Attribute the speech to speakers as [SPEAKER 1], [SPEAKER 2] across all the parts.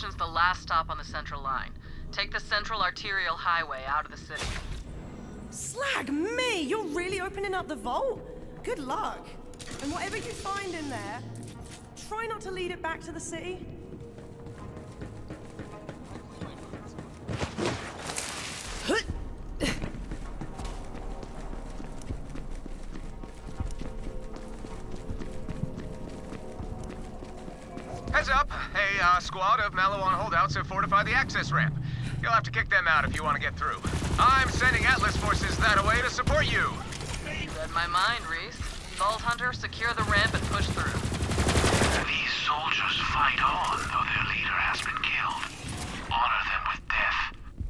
[SPEAKER 1] station's the last stop on the Central Line. Take the Central Arterial Highway out of the city.
[SPEAKER 2] Slag me! You're really opening up the vault? Good luck. And whatever you find in there, try not to lead it back to the city.
[SPEAKER 3] Heads up, a squad of Malawan holdouts have fortified the access ramp. You'll have to kick them out if you want to get through. I'm sending Atlas forces that way to support you.
[SPEAKER 1] You read my mind, Reese. Vault Hunter, secure the ramp and push through.
[SPEAKER 4] These soldiers fight on, though their leader has been killed. Honor them with death.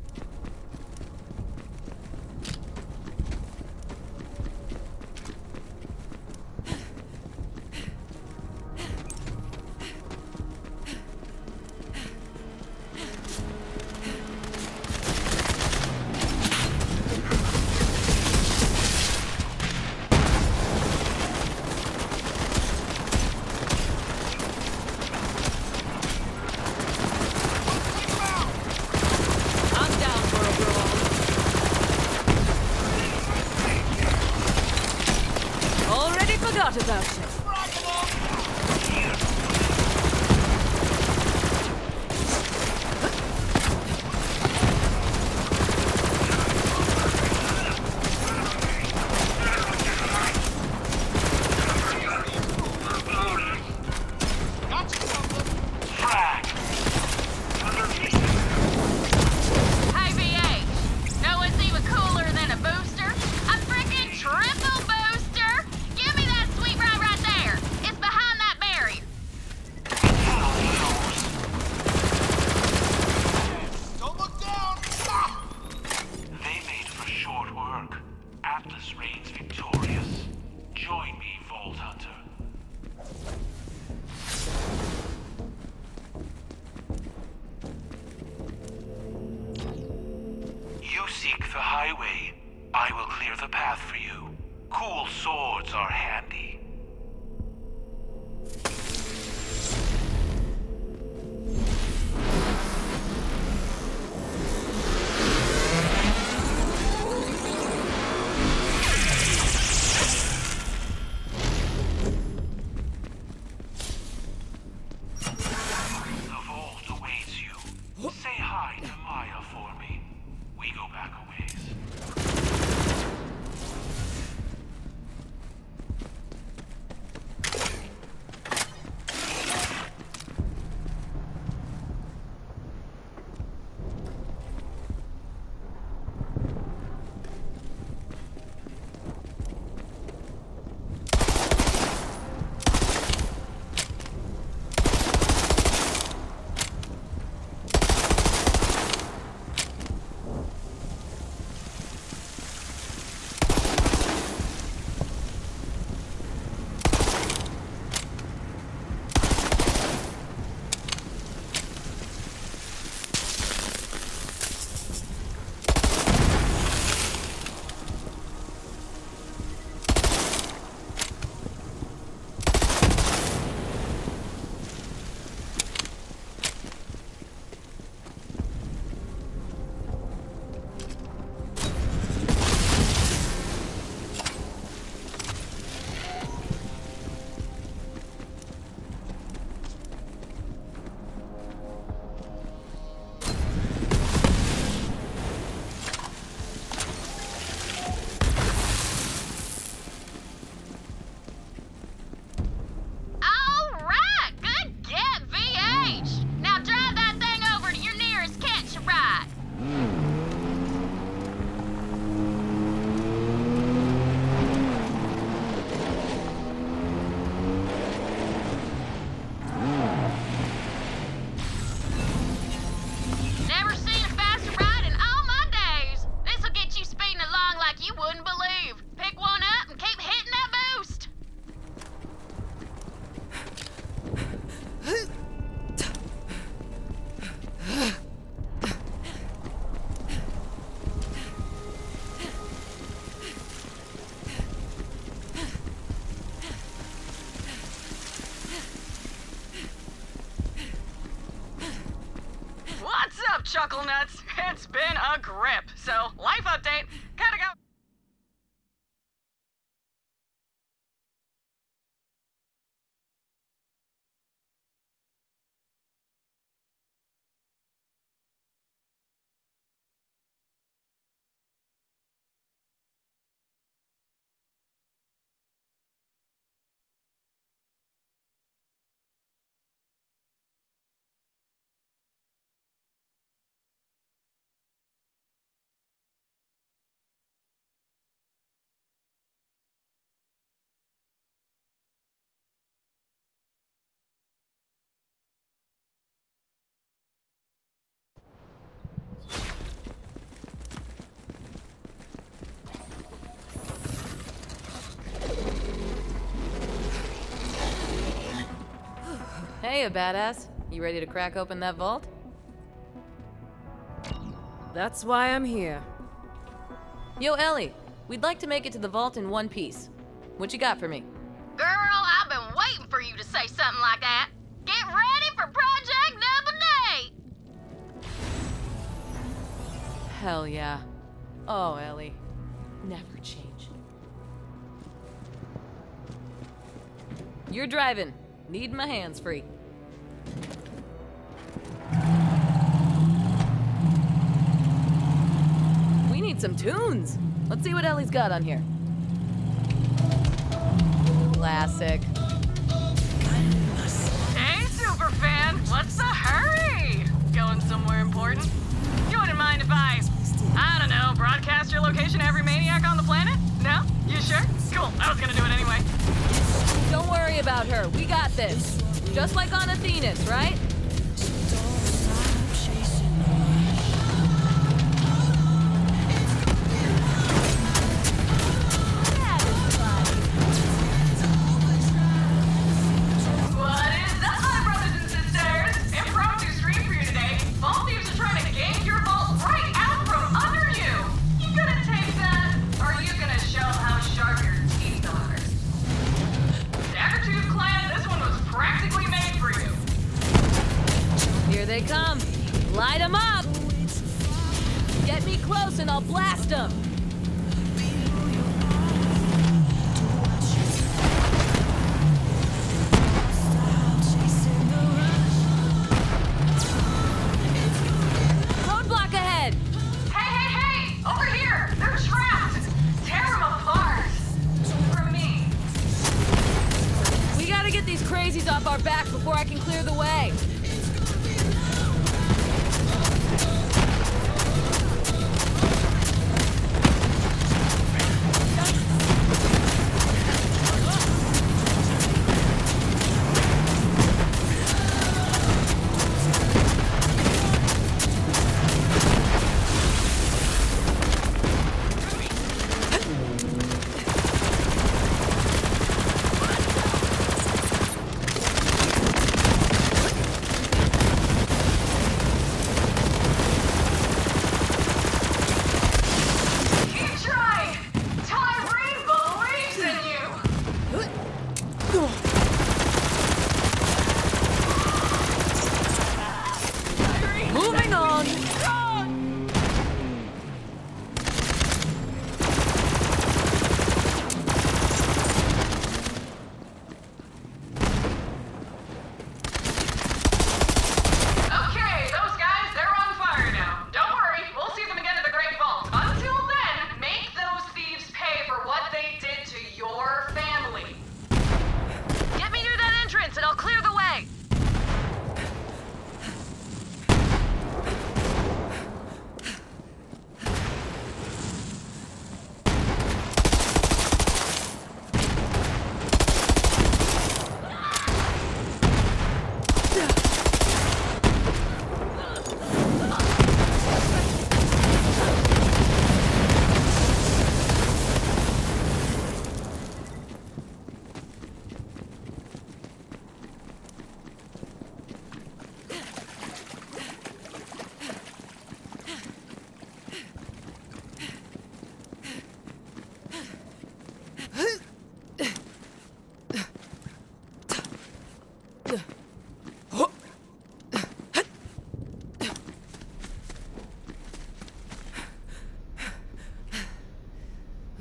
[SPEAKER 1] Forgot about it. I will clear the path for you. Cool swords are handy. The vault awaits you. Say hi to Maya for me. We go back a ways.
[SPEAKER 5] Chuckle nuts. It's been a grip. So, life update. Gotta go.
[SPEAKER 6] Hey, a badass. You ready to crack open that vault?
[SPEAKER 7] That's why I'm here.
[SPEAKER 6] Yo, Ellie, we'd like to make it to the vault in one piece. What you got for me?
[SPEAKER 5] Girl, I've been waiting for you to say something like that. Get ready for Project Double D!
[SPEAKER 6] Hell yeah. Oh, Ellie. Never change. You're driving. Need my hands free. We need some tunes. Let's see what Ellie's got on here. Classic.
[SPEAKER 5] Hey, superfan, what's the hurry? Going somewhere important? You wouldn't mind if I don't know, broadcast your location to every maniac on the planet? No? You sure? Cool, I was gonna do it anyway.
[SPEAKER 6] Don't worry about her. We got this. Just like on Athena's, right?
[SPEAKER 5] What is up, my brothers and sisters? Impromptu stream for you today. Vault thieves are trying to gank your vault right out from under you. You gonna take that, or are you gonna show how sharp your teeth are? Daggertooth clan, this one was practically made for you.
[SPEAKER 6] Here they come. Light them up. Get me close and I'll blast them. Roadblock ahead.
[SPEAKER 5] Hey! Over here! They're trapped! Tear them apart! From me.
[SPEAKER 6] We gotta get these crazies off our back before I can clear the way.
[SPEAKER 5] Keep trying! Tyrene believes in you!
[SPEAKER 6] Moving on.
[SPEAKER 5] Okay, those guys, they're on fire now. Don't worry, we'll see them again at the Great Vault. Until then, make those thieves pay for what they did to your family.
[SPEAKER 6] Get me near that entrance and I'll clear the way.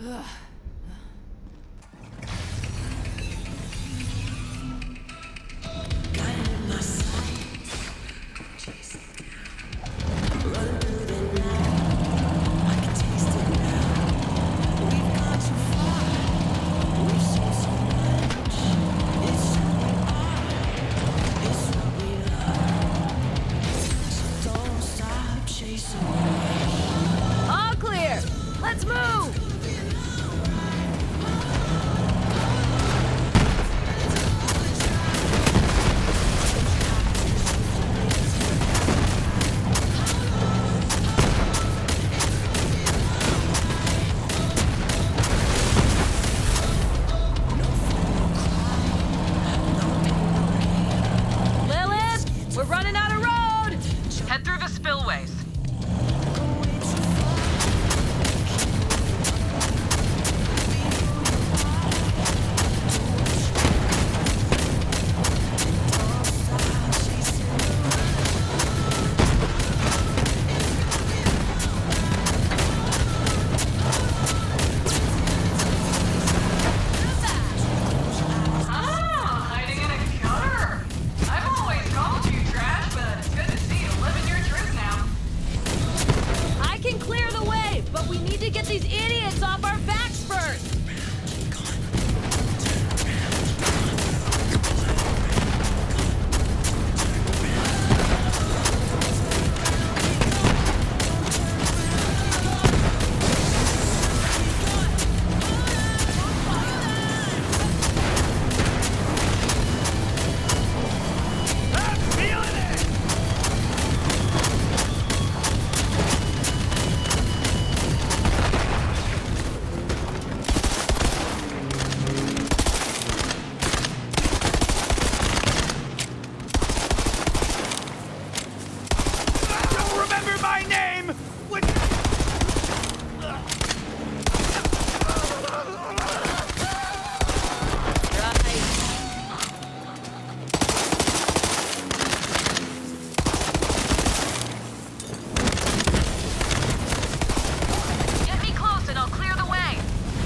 [SPEAKER 6] All clear! Let's move! Lilith, we're running out of road!
[SPEAKER 5] Head through the spillways. Ah, hiding in a gutter. I've always called you trash, but it's good to see you living your truth now.
[SPEAKER 6] I can clear the way, but we need to get these idiots off our backs first!
[SPEAKER 3] Don't remember my name!
[SPEAKER 5] Get me close and I'll clear the way.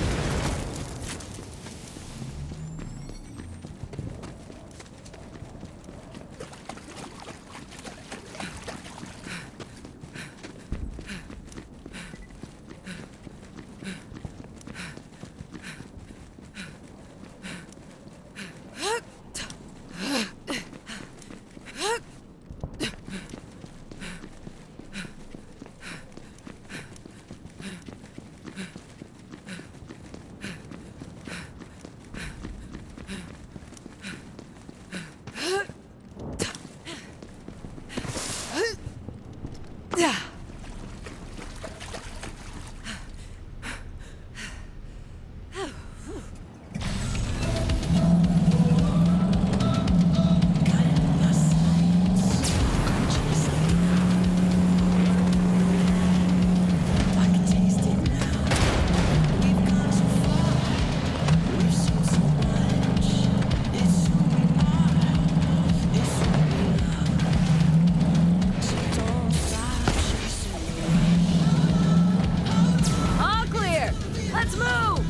[SPEAKER 6] All clear! Let's move!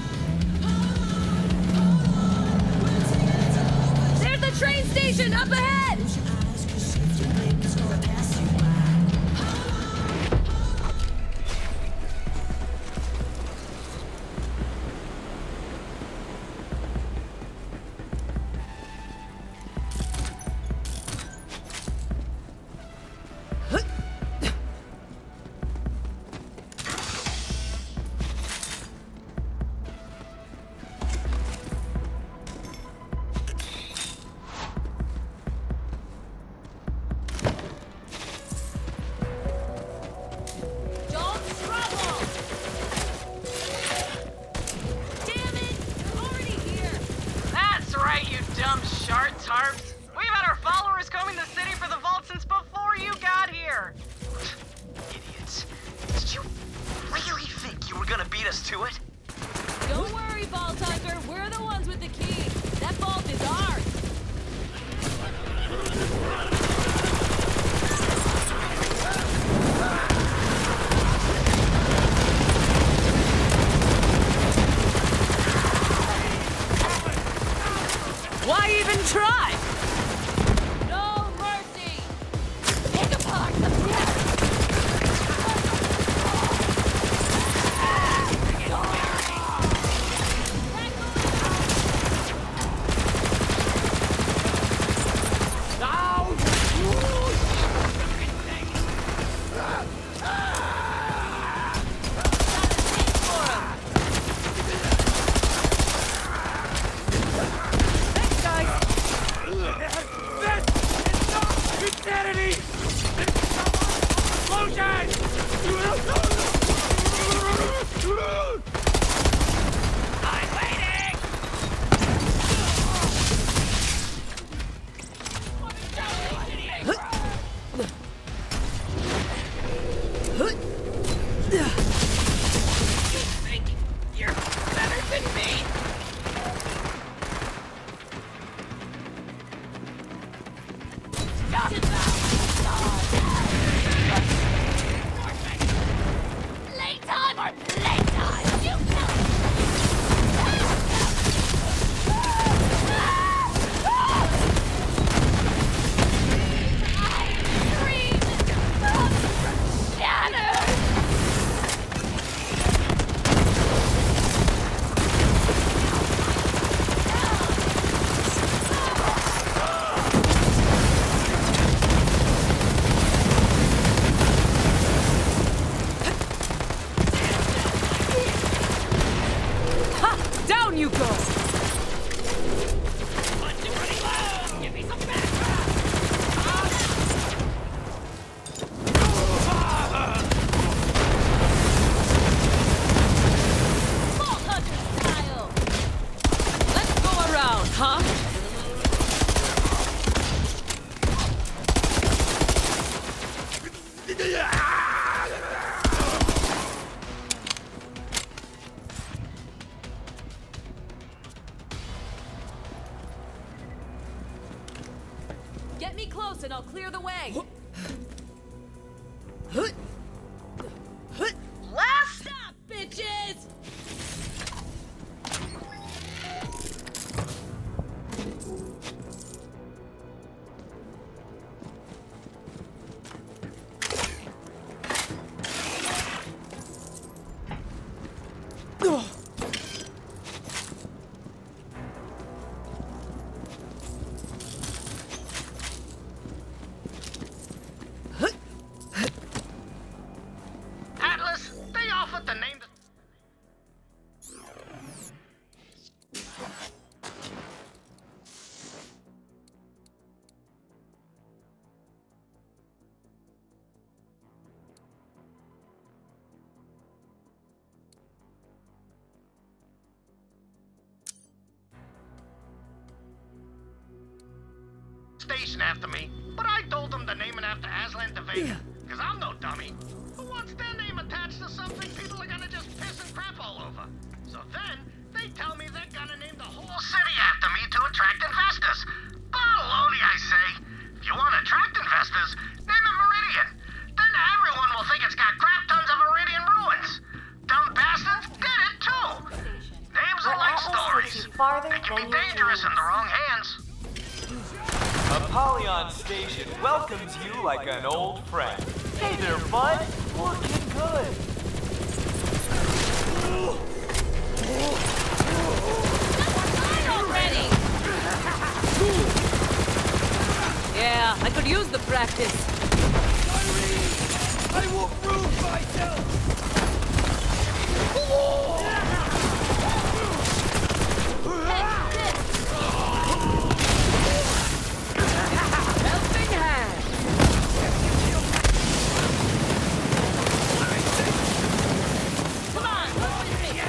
[SPEAKER 6] There's the train station up ahead! Don't struggle! Damn it! You're already here!
[SPEAKER 5] That's right, you dumb shart tarps. We've had our followers combing the city for the vault since before you got here.
[SPEAKER 8] Idiots. Did you really think you were gonna beat us to it?
[SPEAKER 6] Don't worry, Vault Hunter. We're the ones with the key. That vault is ours. Get me close and I'll clear the way.
[SPEAKER 2] Last
[SPEAKER 6] Stop, bitches!
[SPEAKER 8] Atlas, they offered to name the... station after me, but I told them to name it after Aslan de Vega, because I'm no dummy. But once their name attached to something, people are gonna just piss and crap all over. So then, they tell me they're gonna name the whole city after me to attract investors. Baloney, I say. If you want to attract investors, name it Meridian. Then everyone will think it's got crap tons of Meridian ruins. Dumb bastards get it too. Names are like stories. They can be dangerous in the wrong hands.
[SPEAKER 9] Apollyon Station welcomes you like an old friend. Hey there, bud. Looking good.
[SPEAKER 6] Already! Yeah, I could use the practice.
[SPEAKER 9] I will prove myself.
[SPEAKER 6] Helping hand! Come on, come with me!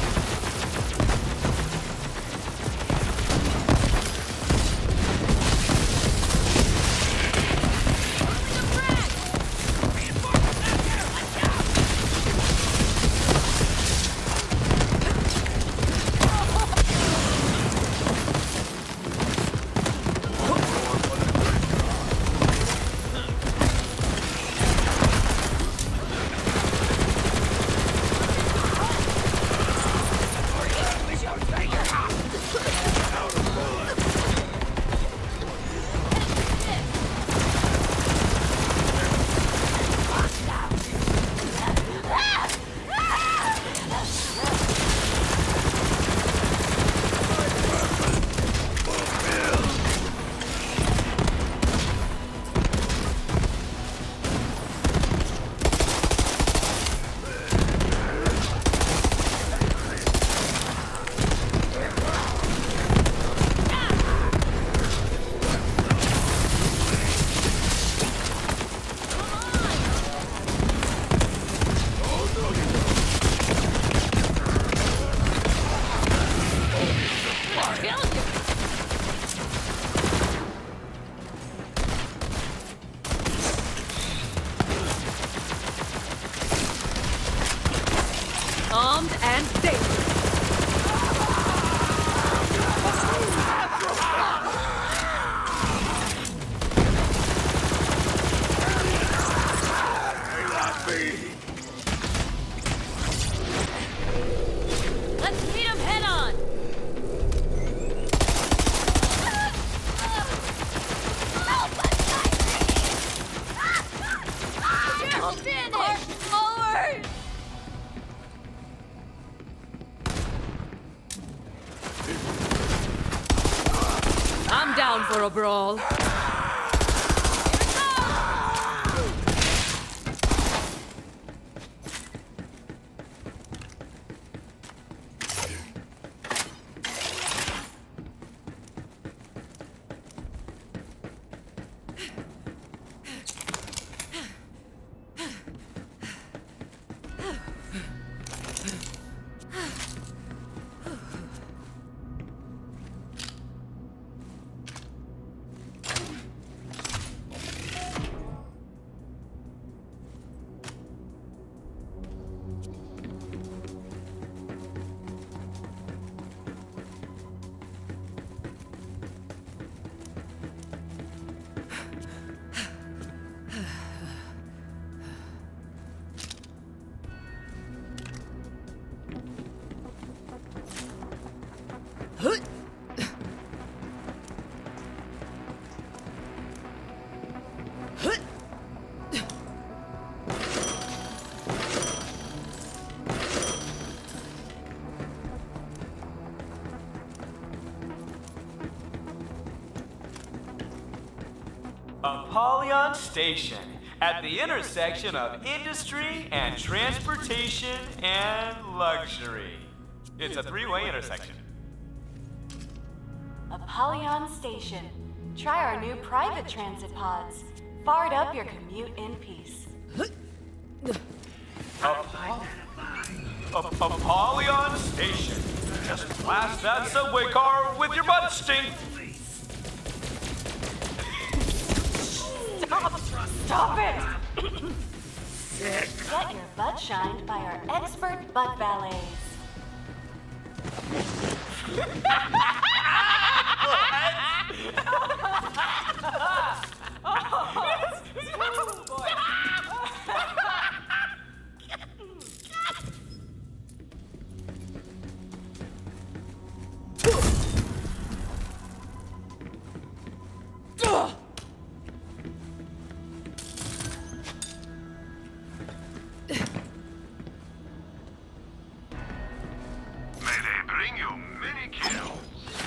[SPEAKER 6] Armed and dangerous. Let's meet him head on. Finish! Forward! I'm down for a brawl.
[SPEAKER 9] Apollyon Station, at the intersection of industry and transportation and luxury. It's a three-way intersection.
[SPEAKER 5] Apollyon Station. Try our new private transit pods. Fart up your commute in peace.
[SPEAKER 9] Apollyon Station. Just blast that subway car with your butt stink.
[SPEAKER 5] Stop it! Get your butt shined by our expert butt valets.
[SPEAKER 4] May they bring you many kills.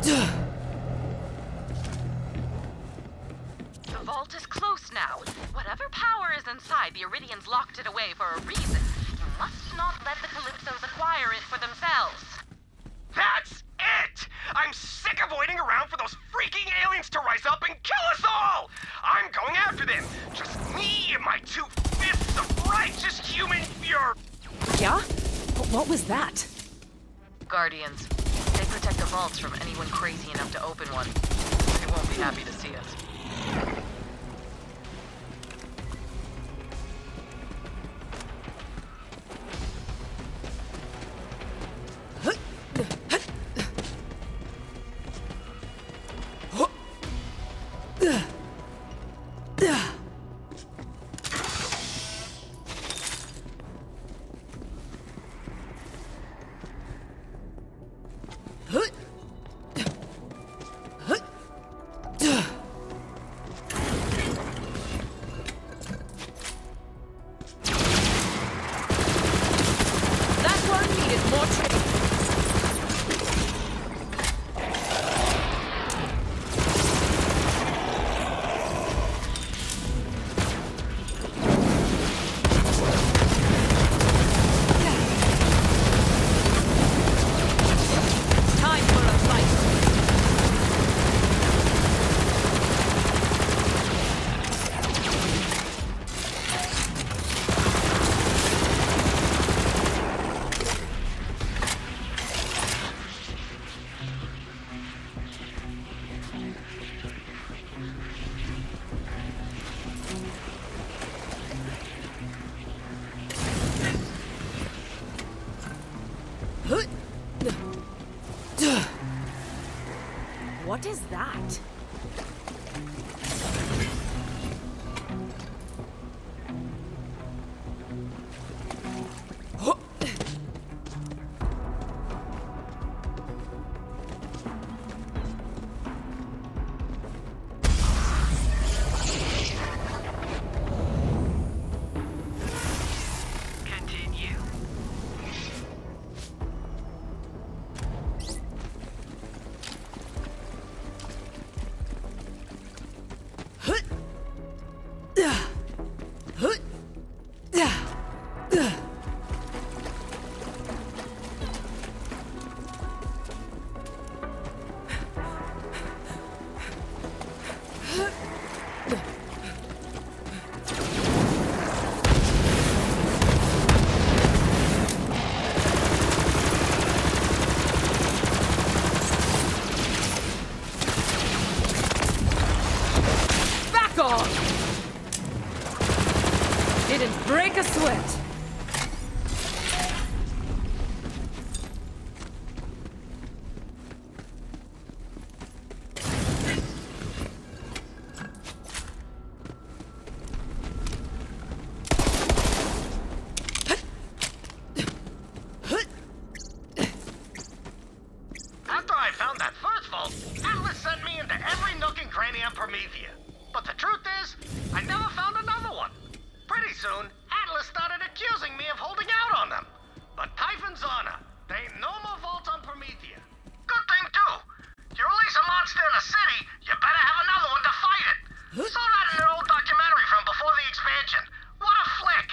[SPEAKER 5] The vault is close now. Whatever power is inside, the Iridians locked it away for a reason. You must not let the Calypsos acquire it for themselves.
[SPEAKER 3] That's it! I'm sick of waiting around for those freaking aliens to rise up and kill us all! I'm going after them! Just me and my 2 fists of righteous human fury!
[SPEAKER 7] Yeah? What was that?
[SPEAKER 5] Guardians. They protect the vaults from anyone crazy enough to open one. They won't be happy to see us.
[SPEAKER 7] What is that? Didn't break a sweat.
[SPEAKER 8] After I found that first vault, Atlas sent me into every nook and cranny on Promethea. But the truth is, I never found another one. Pretty soon, Atlas started accusing me of holding out on them. But Typhon's honor, there ain't no more vaults on Promethea. Good thing, too. You release a monster in a city, you better have another one to fight it. Saw that in an old documentary from before the expansion. What a flick!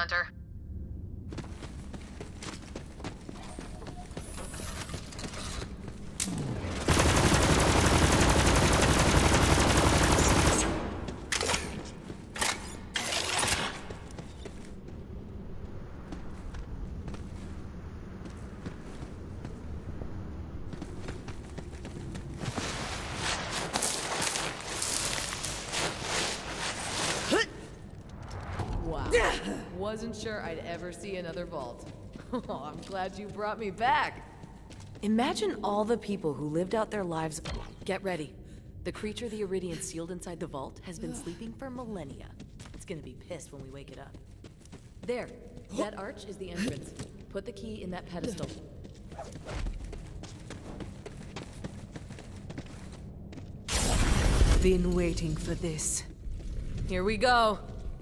[SPEAKER 5] Hunter.
[SPEAKER 6] Wow. Wasn't sure I'd ever see another vault. Oh, I'm glad you brought me back. Imagine all the people who lived out their lives. Get ready. The creature the Iridian sealed inside the vault has been sleeping for millennia. It's gonna be pissed when we wake it up. There. That arch is the entrance. Put the key in that pedestal.
[SPEAKER 7] Been waiting for this.
[SPEAKER 6] Here we go.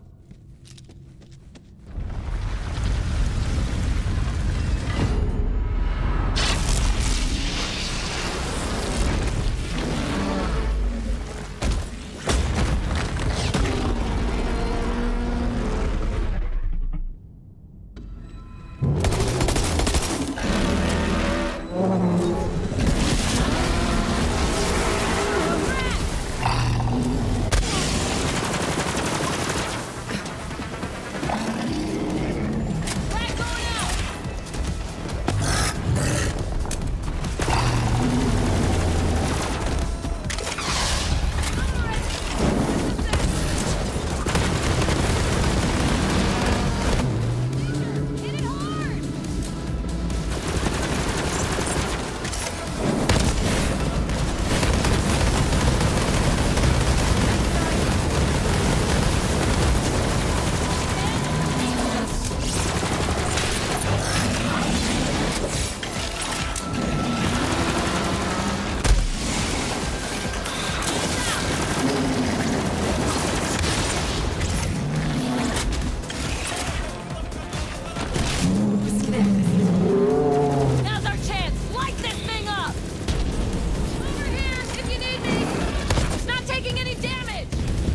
[SPEAKER 6] Now's our chance! Light this thing up! Over here, if you need me! It's not taking any damage!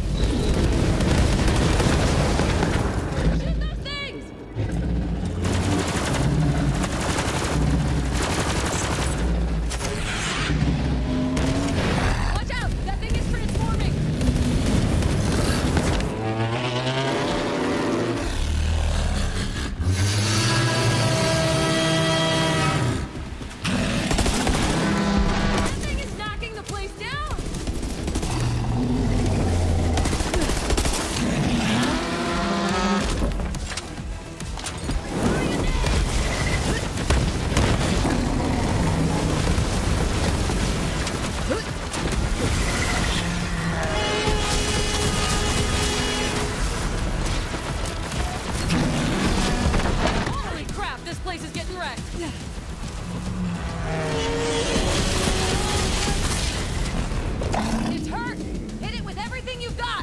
[SPEAKER 6] Shoot those things! Watch out! That thing is transforming! That thing is knocking the place down! Holy crap, this place is getting wrecked! It's hurt! Hit it with everything you've got!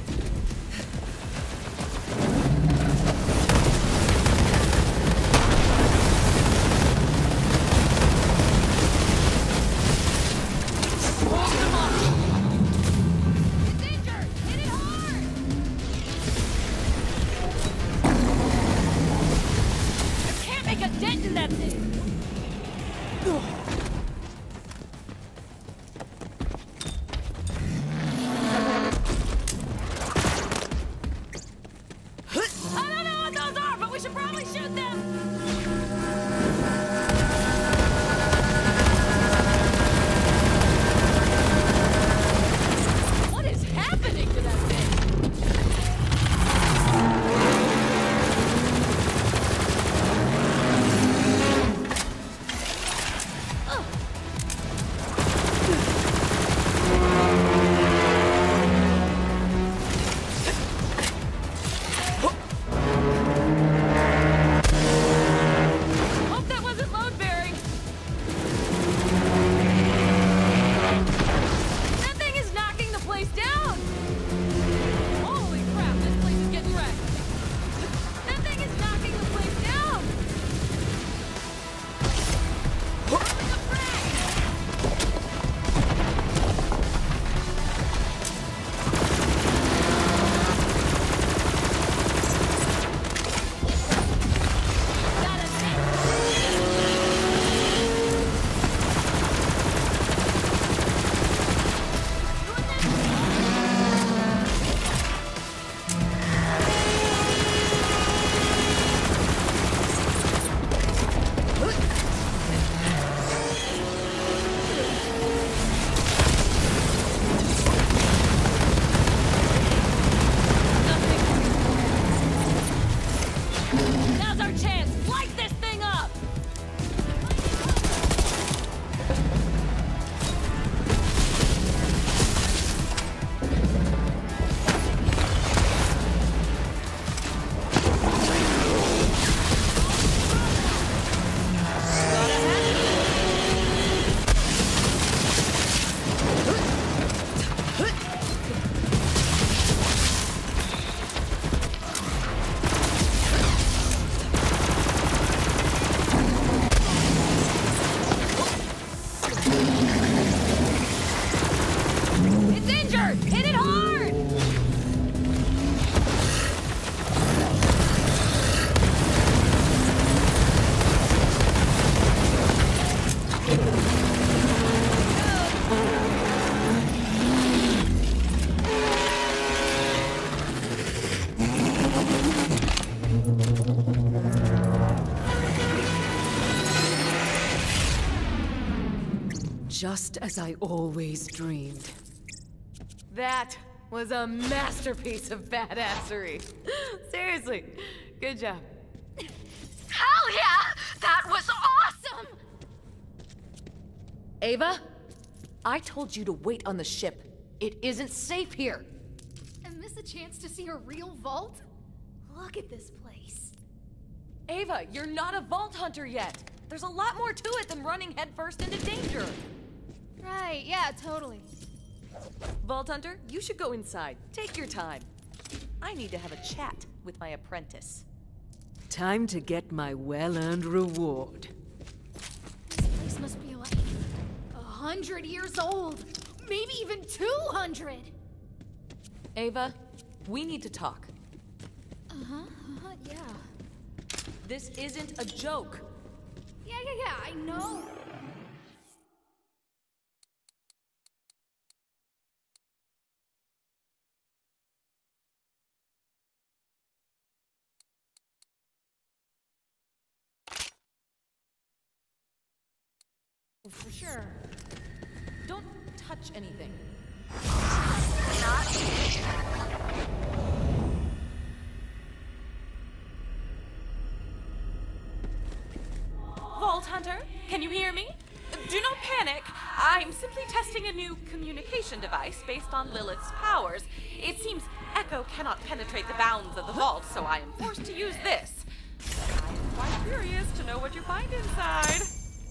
[SPEAKER 6] Hold them up! It's injured! Hit it hard! I can't make a dent in that thing! I don't know what those are, but we should probably shoot them! What is happening to that thing?
[SPEAKER 7] Just as I always dreamed.
[SPEAKER 6] That was a masterpiece of badassery. Seriously, good job.
[SPEAKER 5] Hell yeah! That was awesome!
[SPEAKER 6] Ava, I told you to wait on the ship. It isn't safe here.
[SPEAKER 10] And miss a chance to see a real vault? Look at this place.
[SPEAKER 6] Ava, you're not a vault hunter yet. There's a lot more to it than running headfirst into danger.
[SPEAKER 10] Right, yeah, totally.
[SPEAKER 6] Vault Hunter, you should go inside. Take your time. I need to have a chat with my apprentice.
[SPEAKER 7] Time to get my well-earned reward.
[SPEAKER 10] This place must be like 100 years old. Maybe even 200.
[SPEAKER 6] Ava, we need to talk.
[SPEAKER 10] Yeah.
[SPEAKER 6] This isn't a joke.
[SPEAKER 10] Yeah, I know. For sure.
[SPEAKER 6] Don't touch anything.
[SPEAKER 11] Vault Hunter, can you hear me? Do not panic. I'm simply testing a new communication device based on Lilith's powers. It seems Echo cannot penetrate the bounds of the vault, so I am forced to use this. I'm quite curious to know what you find inside.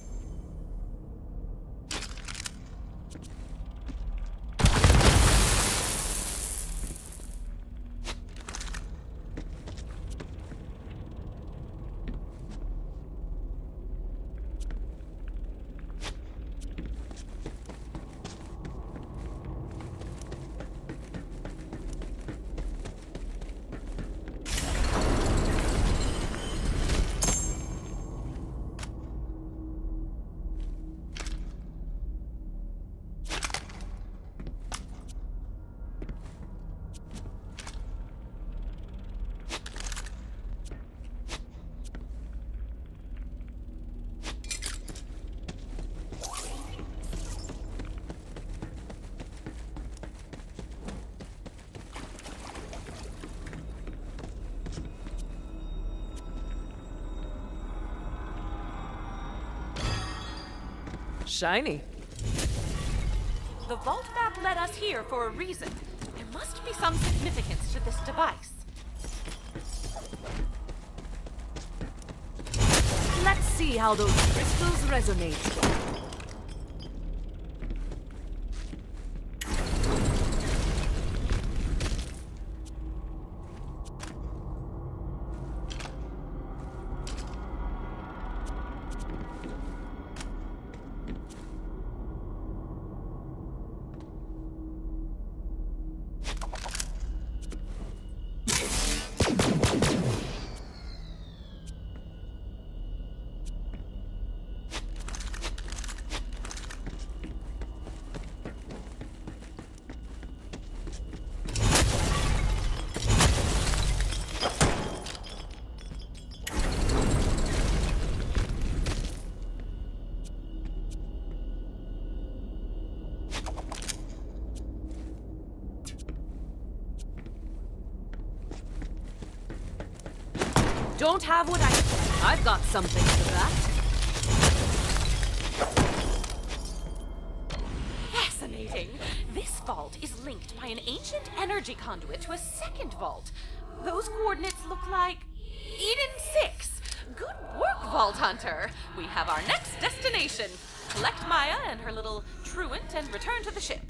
[SPEAKER 7] Shiny.
[SPEAKER 11] The vault map led us here for a reason. There must be some significance to this device.
[SPEAKER 7] Let's see how those crystals resonate.
[SPEAKER 6] Don't have what I've got something for that.
[SPEAKER 11] Fascinating. This vault is linked by an ancient energy conduit to a second vault. Those coordinates look like Eden 6. Good work, Vault Hunter. We have our next destination. Collect Maya and her little truant and return to the ship.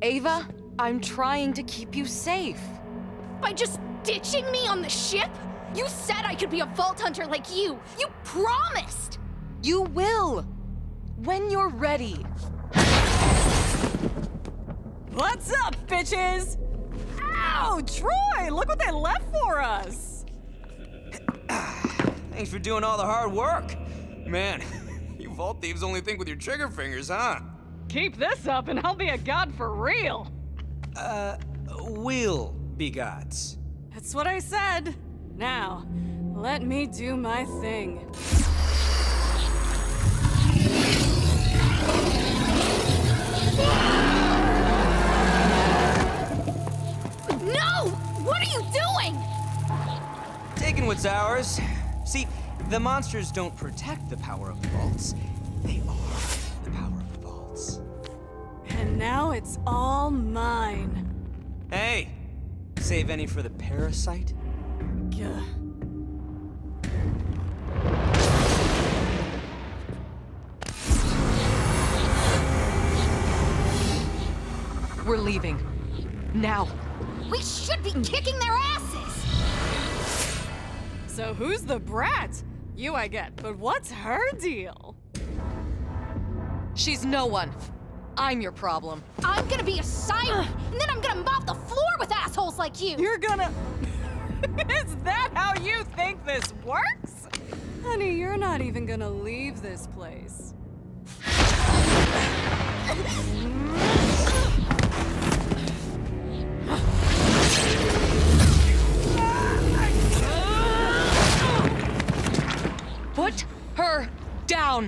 [SPEAKER 6] Ava, I'm trying to keep you safe.
[SPEAKER 10] By just ditching me on the ship? You said I could be a vault hunter like you! You promised!
[SPEAKER 6] You will! When you're ready.
[SPEAKER 12] What's up, bitches? Ow, Troy, look what they left for us!
[SPEAKER 13] Thanks for doing all the hard work. Man, you vault thieves only think with your trigger fingers, huh?
[SPEAKER 12] Keep this up and I'll be a god for real.
[SPEAKER 13] Will be gods.
[SPEAKER 12] That's what I said. Now, let me do my thing.
[SPEAKER 10] No! What are you doing?
[SPEAKER 13] Taking what's ours. See, the monsters don't protect the power of the vaults. They are the power of the vaults.
[SPEAKER 12] And now it's all mine.
[SPEAKER 13] Hey, save any for the parasite?
[SPEAKER 12] Gah.
[SPEAKER 6] We're leaving. Now.
[SPEAKER 10] We should be kicking their asses!
[SPEAKER 12] So who's the brat? You I get, but what's her deal?
[SPEAKER 6] She's no one. I'm your problem.
[SPEAKER 10] I'm gonna be a siren, and then I'm gonna mop the floor with assholes like you!
[SPEAKER 12] You're gonna... Is that how you think this works? Honey, you're not even gonna leave this place.
[SPEAKER 6] Put her down.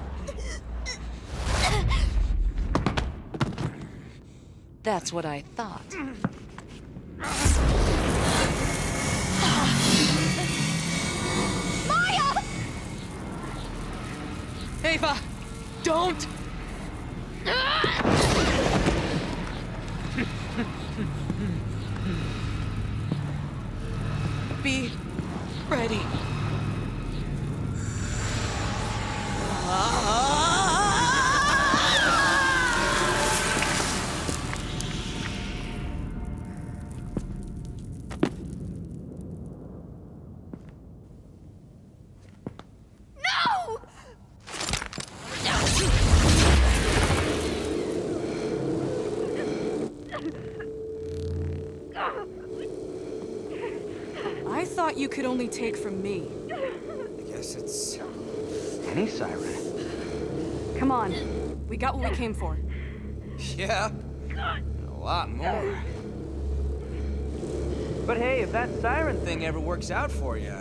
[SPEAKER 6] That's what I thought.
[SPEAKER 10] Maya!
[SPEAKER 6] Ava, don't! Be ready.
[SPEAKER 10] No!
[SPEAKER 12] I thought you could only take from me.
[SPEAKER 13] I guess it's any siren.
[SPEAKER 12] Come on. We got what we came for.
[SPEAKER 13] Yeah, a lot more. But hey, if that siren thing ever works out for you...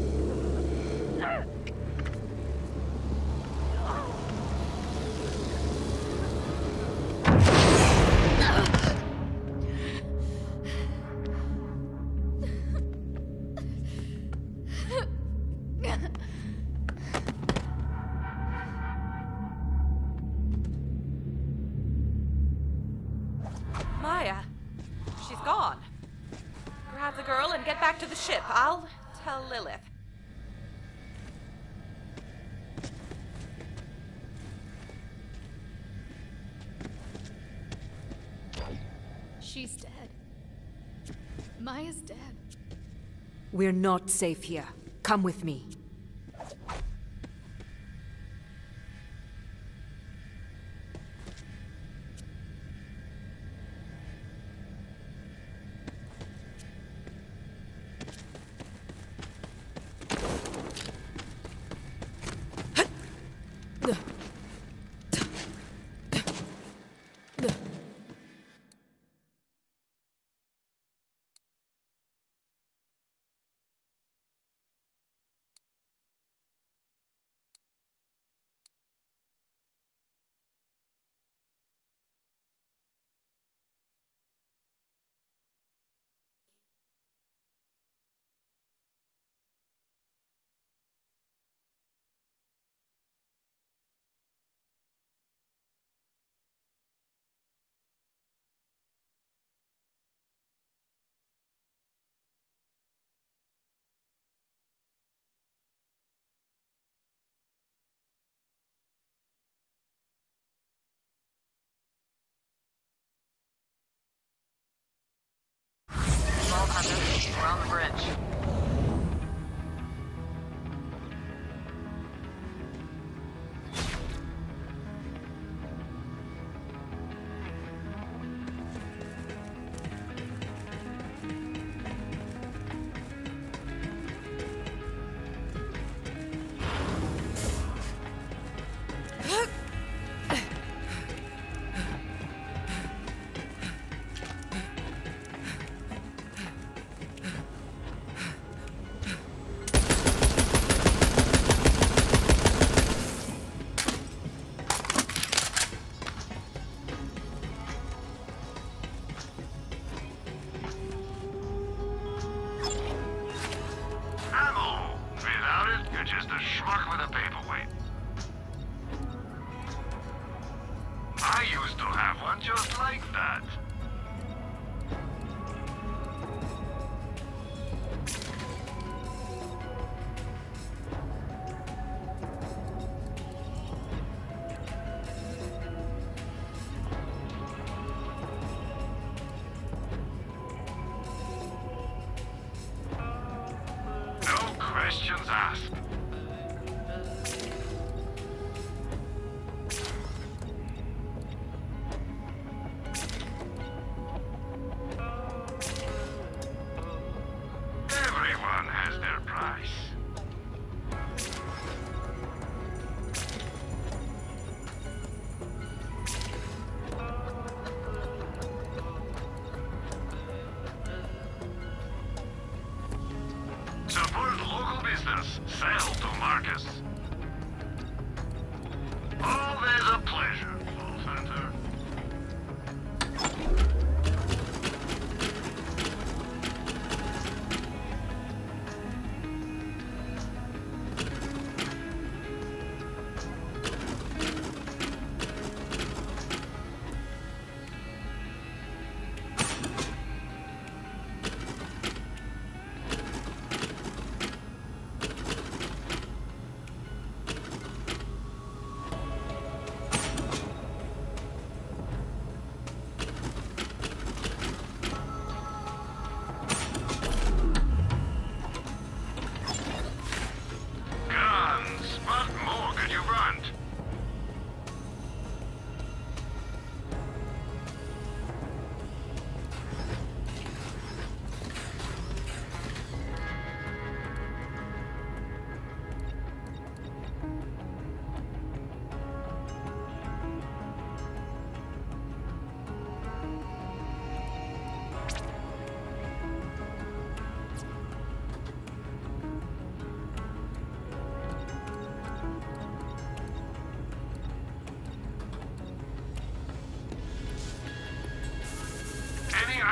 [SPEAKER 11] Maya, she's gone. Grab the girl and get back to the ship. I'll tell Lilith.
[SPEAKER 10] She's dead. Maya's dead.
[SPEAKER 7] We're not safe here. Come with me.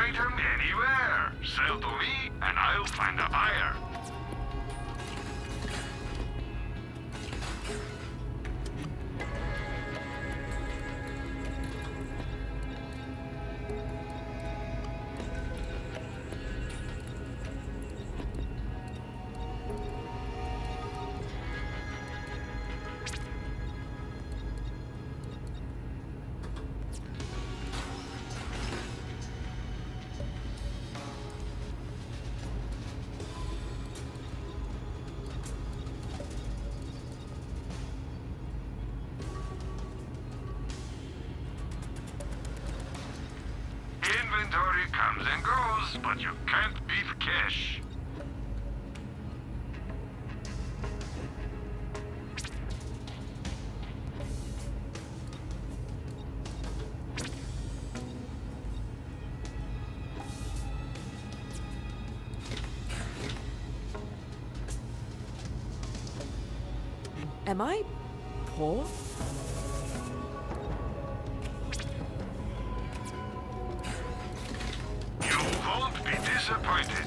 [SPEAKER 4] item anywhere. Sell to me, and I'll find a buyer. Inventory comes and goes, but you can't beat cash.
[SPEAKER 6] Am I poor?
[SPEAKER 4] You won't be disappointed.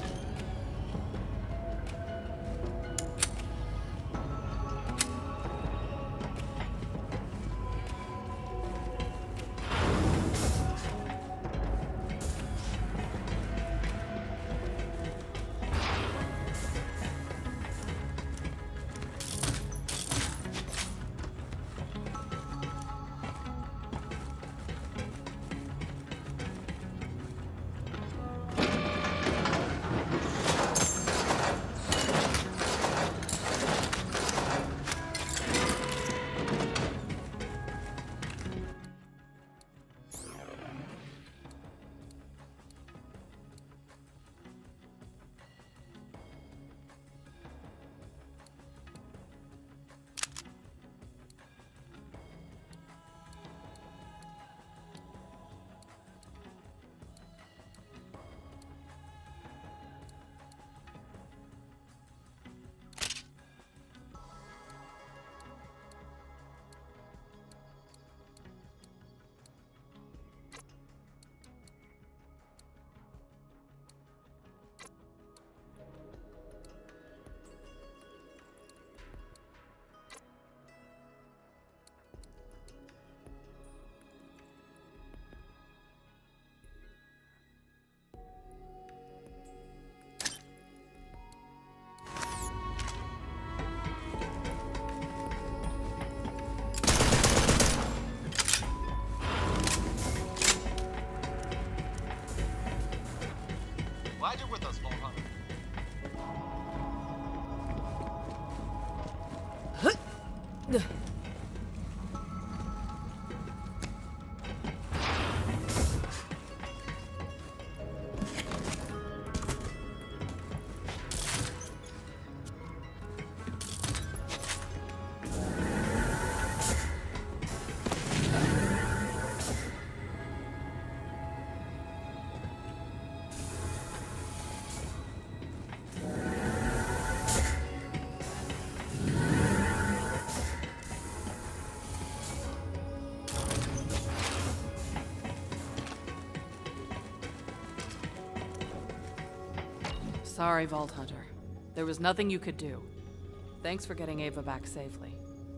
[SPEAKER 14] Glad you're with us, Vault Hunter.
[SPEAKER 6] Sorry, Vault Hunter. There was nothing you could do. Thanks for getting Ava back safely.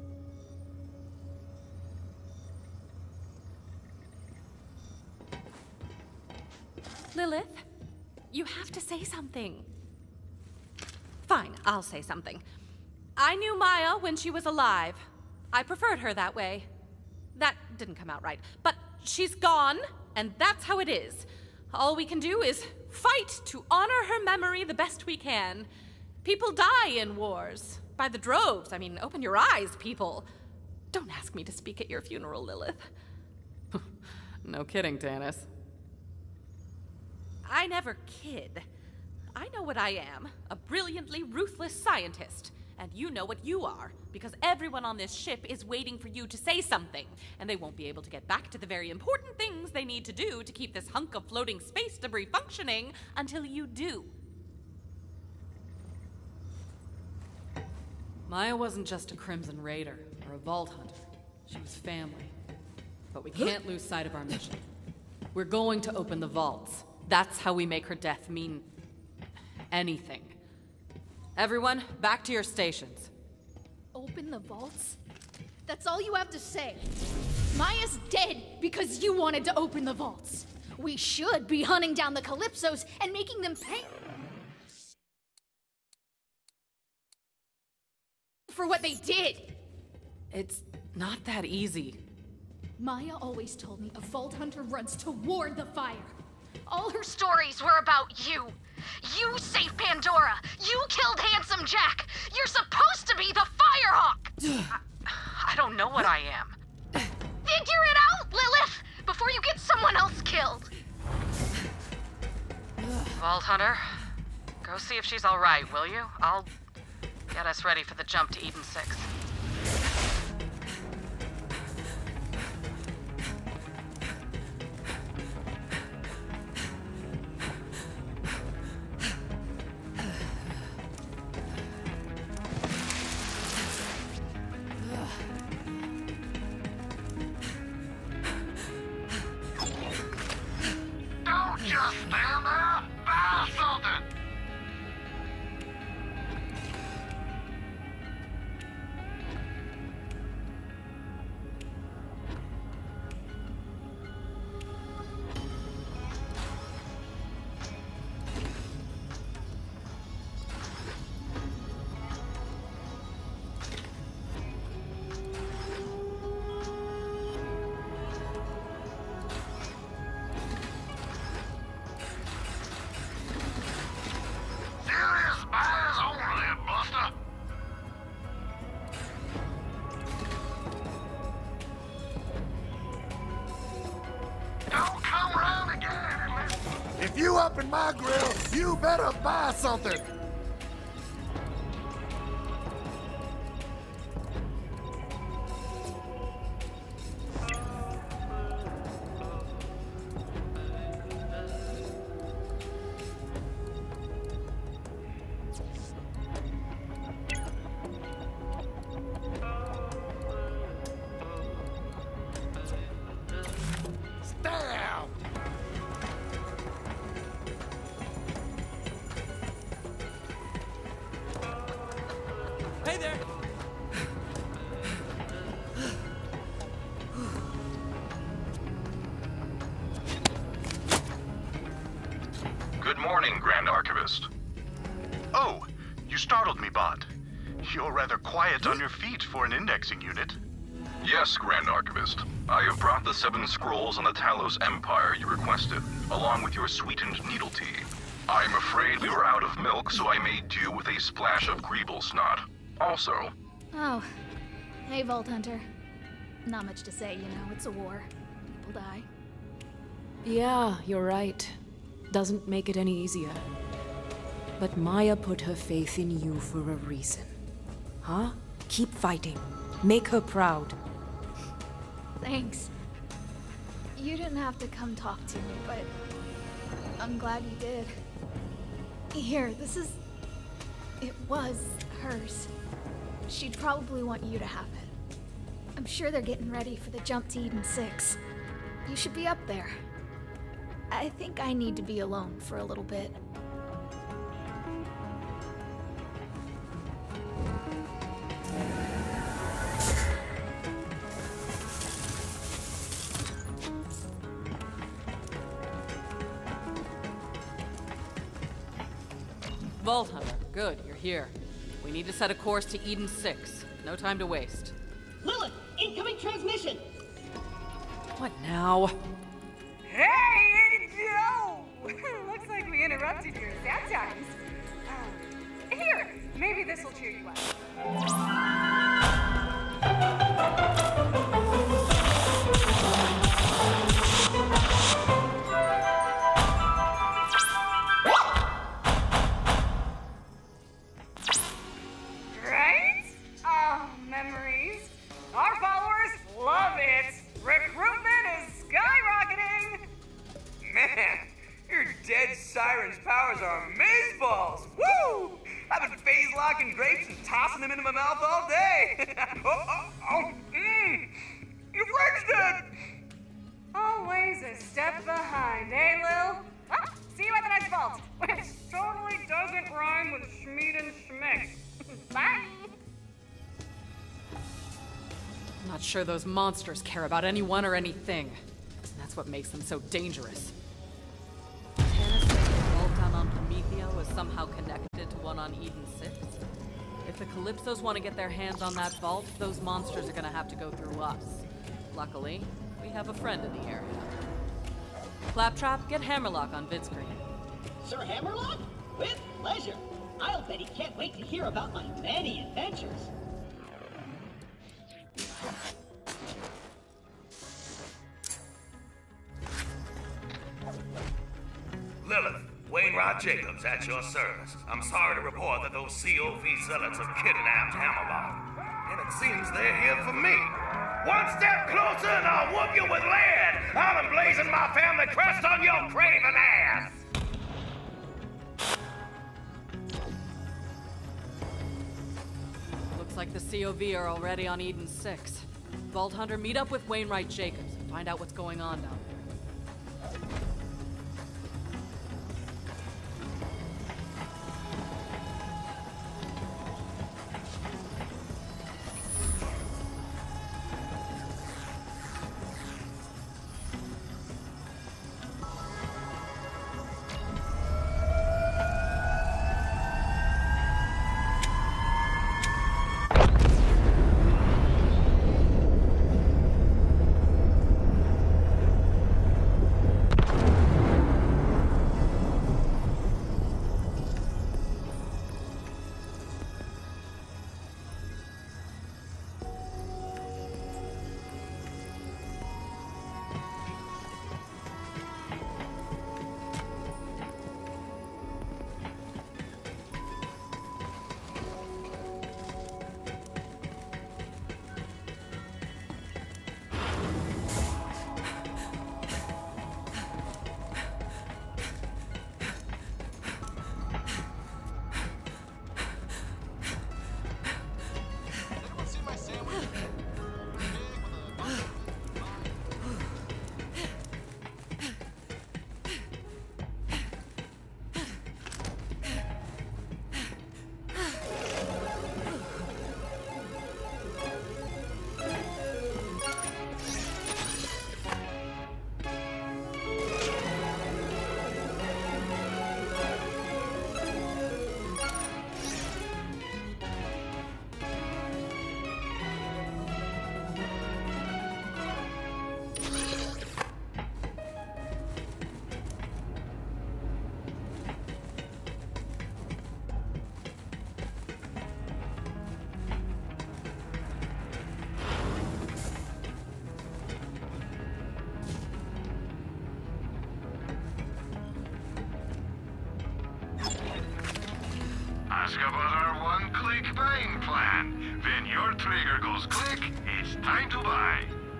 [SPEAKER 11] Lilith, you have to say something. Fine, I'll say something. I knew Maya when she was alive. I preferred her that way. That didn't come out right, but she's gone, and that's how it is. All we can do is fight to honor her memory the best we can. People die in wars. By the droves. I mean, open your eyes, people. Don't ask me to speak at your funeral, Lilith.
[SPEAKER 6] No kidding, Tannis.
[SPEAKER 11] I never kid. I know what I am, a brilliantly ruthless scientist. And you know what you are, because everyone on this ship is waiting for you to say something, and they won't be able to get back to the very important things they need to do to keep this hunk of floating space debris functioning until you do.
[SPEAKER 6] Maya wasn't just a Crimson Raider or a Vault Hunter. She was family. But we can't lose sight of our mission. We're going to open the vaults. That's how we make her death mean anything. Everyone, back to your stations.
[SPEAKER 10] Open the vaults? That's all you have to say. Maya's dead because you wanted to open the vaults. We should be hunting down the Calypsos and making them pay for what they did.
[SPEAKER 6] It's not that easy.
[SPEAKER 10] Maya always told me a Vault Hunter runs toward the fire.
[SPEAKER 5] All her stories were about you. You saved Pandora. You killed Handsome Jack. You're supposed to be the Firehawk. I don't know what I am. Figure it out, Lilith, before you get someone else killed. Vault Hunter, go see if she's all right, will you? I'll get us ready for the jump to Eden 6.
[SPEAKER 4] Just stand there, buy something!
[SPEAKER 14] If you up in my grill, you better buy something.
[SPEAKER 13] Hey there!
[SPEAKER 4] Good morning, Grand Archivist. Oh, you startled me, Bot. You're rather quiet on your feet for an indexing unit. Yes, Grand Archivist. I have brought the 7 scrolls on the Talos Empire you requested, along with your sweetened needle tea. I'm afraid we were out of milk, so I made do with a splash of Greeble snot. Also...
[SPEAKER 10] Oh. Hey, Vault Hunter. Not much to say, you know, it's a war. People die.
[SPEAKER 6] Yeah, you're right. Doesn't make it any easier. But Maya put her faith in you for a reason. Huh? Keep fighting. Make her proud.
[SPEAKER 10] Thanks. You didn't have to come talk to me, but I'm glad you did. Here, this is... It was hers. She'd probably want you to have it. I'm sure they're getting ready for the jump to Eden 6. You should be up there. I think I need to be alone for a little bit.
[SPEAKER 6] Vault Hunter, good, you're here. We need to set a course to Eden 6. No time to waste.
[SPEAKER 15] Lilith, incoming transmission!
[SPEAKER 6] What now?
[SPEAKER 12] Hey, Joe! Looks like we interrupted your sad times. Here, maybe this will cheer you up. Right? Oh, memories. Our followers love it. Recruitment is skyrocketing.
[SPEAKER 16] Man, your dead siren's powers are amazeballs! Woo! I've been phase locking grapes and tossing them into my mouth all day. Your friend's dead.
[SPEAKER 12] Always a step behind, eh, Lil? Ah, weaponized vault, which totally doesn't rhyme with Schmeed and Schmick. Bye.
[SPEAKER 6] I'm not sure those monsters care about anyone or anything. That's what makes them so dangerous. Tannis said the vault down on Promethea was somehow connected to one on Eden 6. If the Calypsos want to get their hands on that vault, those monsters are gonna have to go through us. Luckily, we have a friend in the area. Claptrap, get Hammerlock on vidscreen.
[SPEAKER 15] Sir Hammerlock? With pleasure. I'll bet he can't wait to hear about my many adventures.
[SPEAKER 17] Lilith, Wainwright Jacobs at your service. I'm sorry to report that those COV zealots have kidnapped Hammerlock. And it seems they're here for me. One step closer and I'll whoop you with lead! I'll emblazon my family crest on your craven ass!
[SPEAKER 6] Looks like the COV are already on Eden 6. Vault Hunter, meet up with Wainwright Jacobs and find out what's going on down there.
[SPEAKER 1] Ask about our one-click buying plan. When your trigger goes click, it's time to buy.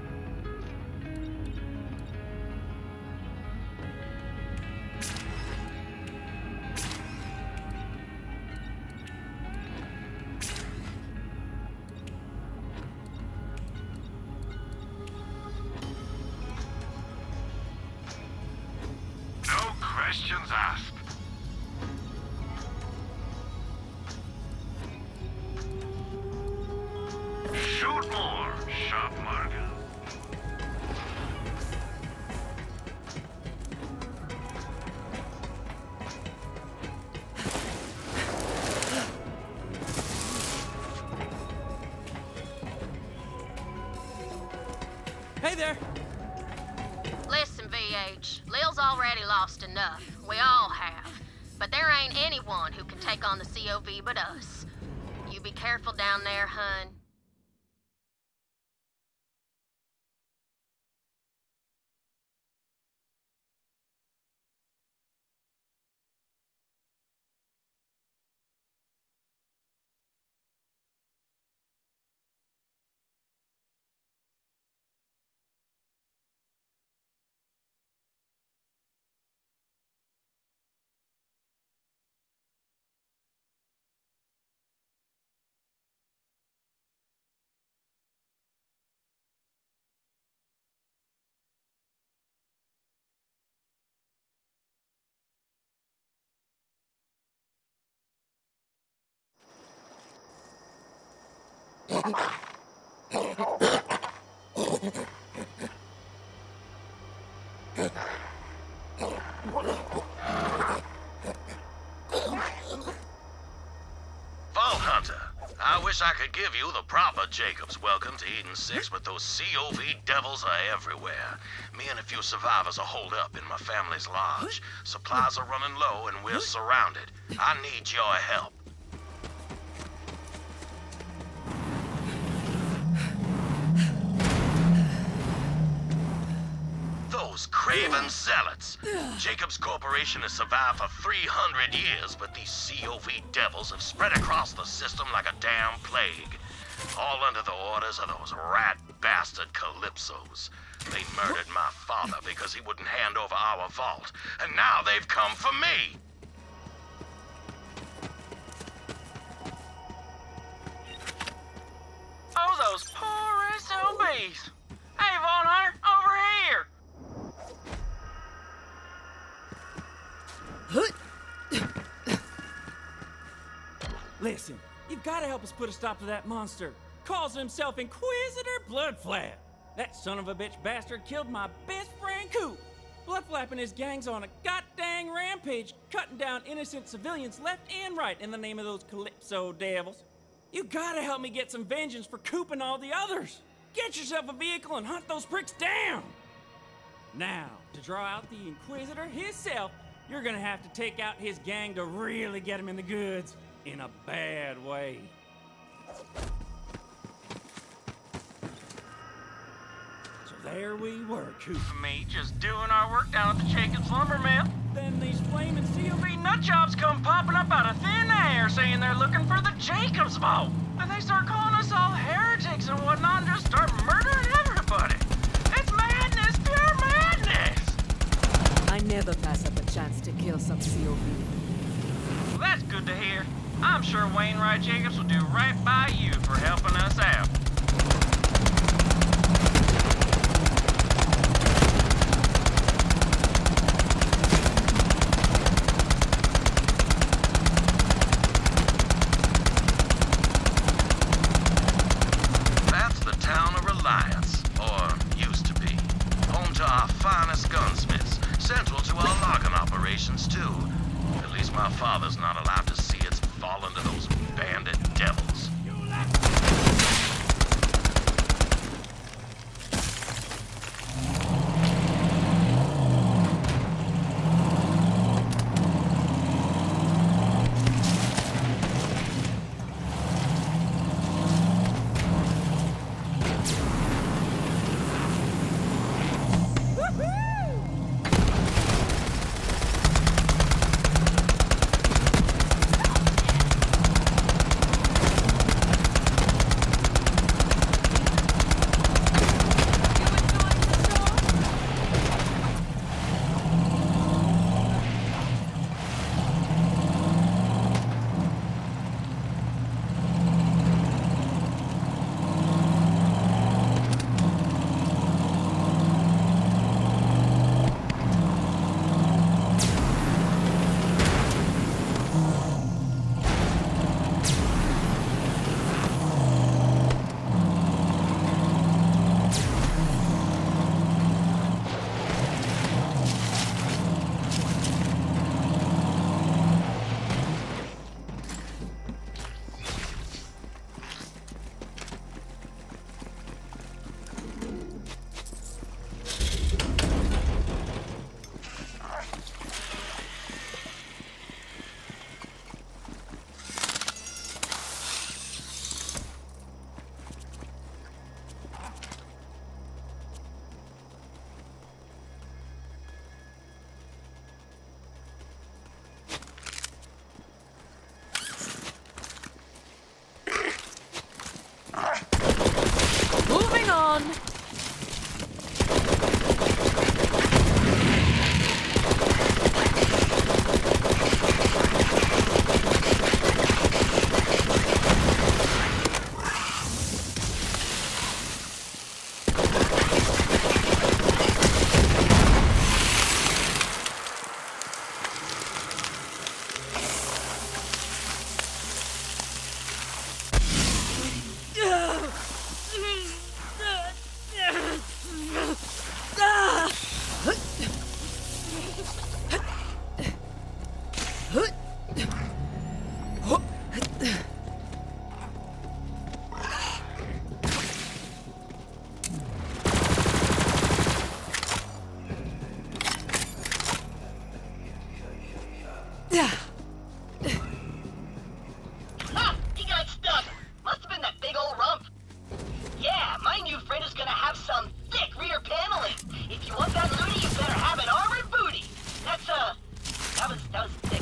[SPEAKER 1] No questions asked. Shoot more, shop market.
[SPEAKER 13] Hey there!
[SPEAKER 18] Listen, VH, Lil's already lost enough. We all have. But there ain't anyone who can take on the COV but us. You be careful down there, hun.
[SPEAKER 1] Vault Hunter, I wish I could give you the proper Jacob's welcome to Eden 6, but those COV devils are everywhere. Me and a few survivors are holed up in my family's lodge. Supplies are running low and we're surrounded. I need your help. Those craven zealots. Jacobs Corporation has survived for 300 years, but these COV devils have spread across the system like a damn plague. All under the orders of those rat bastard Calypsos. They murdered my father because he wouldn't hand over our vault, and now they've come for me!
[SPEAKER 19] Oh, those poor SOBs! Hey, Vault Hunter, over here!
[SPEAKER 20] Listen, you've got to help us put a stop to that monster. Calls himself Inquisitor Bloodflap. That son of a bitch bastard killed my best friend Coop. Bloodflap and his gang's on a goddamn rampage, cutting down innocent civilians left and right in the name of those Calypso devils. You gotta help me get some vengeance for Coop and all the others. Get yourself a vehicle and hunt those pricks down. Now, to draw out the Inquisitor himself, you're gonna have to take out his gang to really get him in the goods. In a bad way. So there we were, Coop.
[SPEAKER 19] Me just doing our work down at the Jacobs lumber mill.
[SPEAKER 20] Then these flaming COV
[SPEAKER 19] nutjobs come popping up out of thin air saying they're looking for the Jacobs vault. And they start calling us all heretics and whatnot and just start murdering everybody. It's madness, pure madness!
[SPEAKER 7] I never pass up a chance to kill some COV.
[SPEAKER 19] Well, that's good to hear. I'm sure Wainwright Jacobs will do right by you for helping us out.
[SPEAKER 1] That's the town of Reliance, or used to be. Home to our finest gunsmiths, central to our logging operations too. At least my father's not allowed to see its fall into those bandit devils.
[SPEAKER 15] Ha! He got stuck! Must have been that big old rump. Yeah, my new friend is gonna have some thick rear paneling. If you want that Looney, you better have an armored booty. That's, that was thick.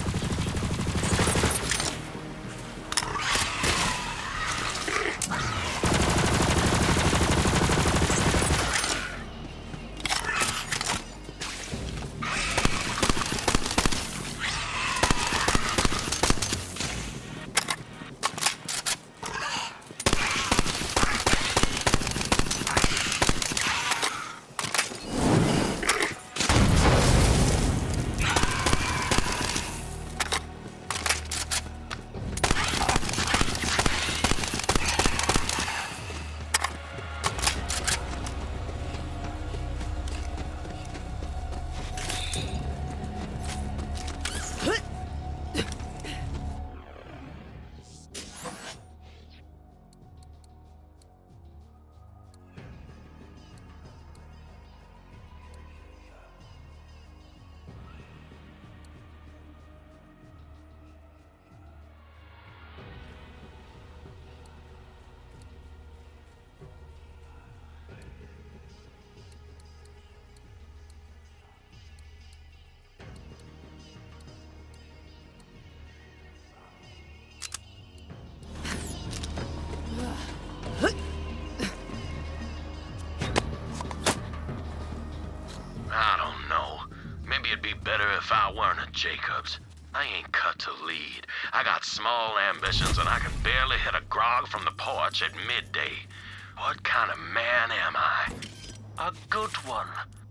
[SPEAKER 1] Better if I weren't a Jacobs. I ain't cut to lead. I got small ambitions and I can barely hit a grog from the porch at midday. What kind of man am I? A good one.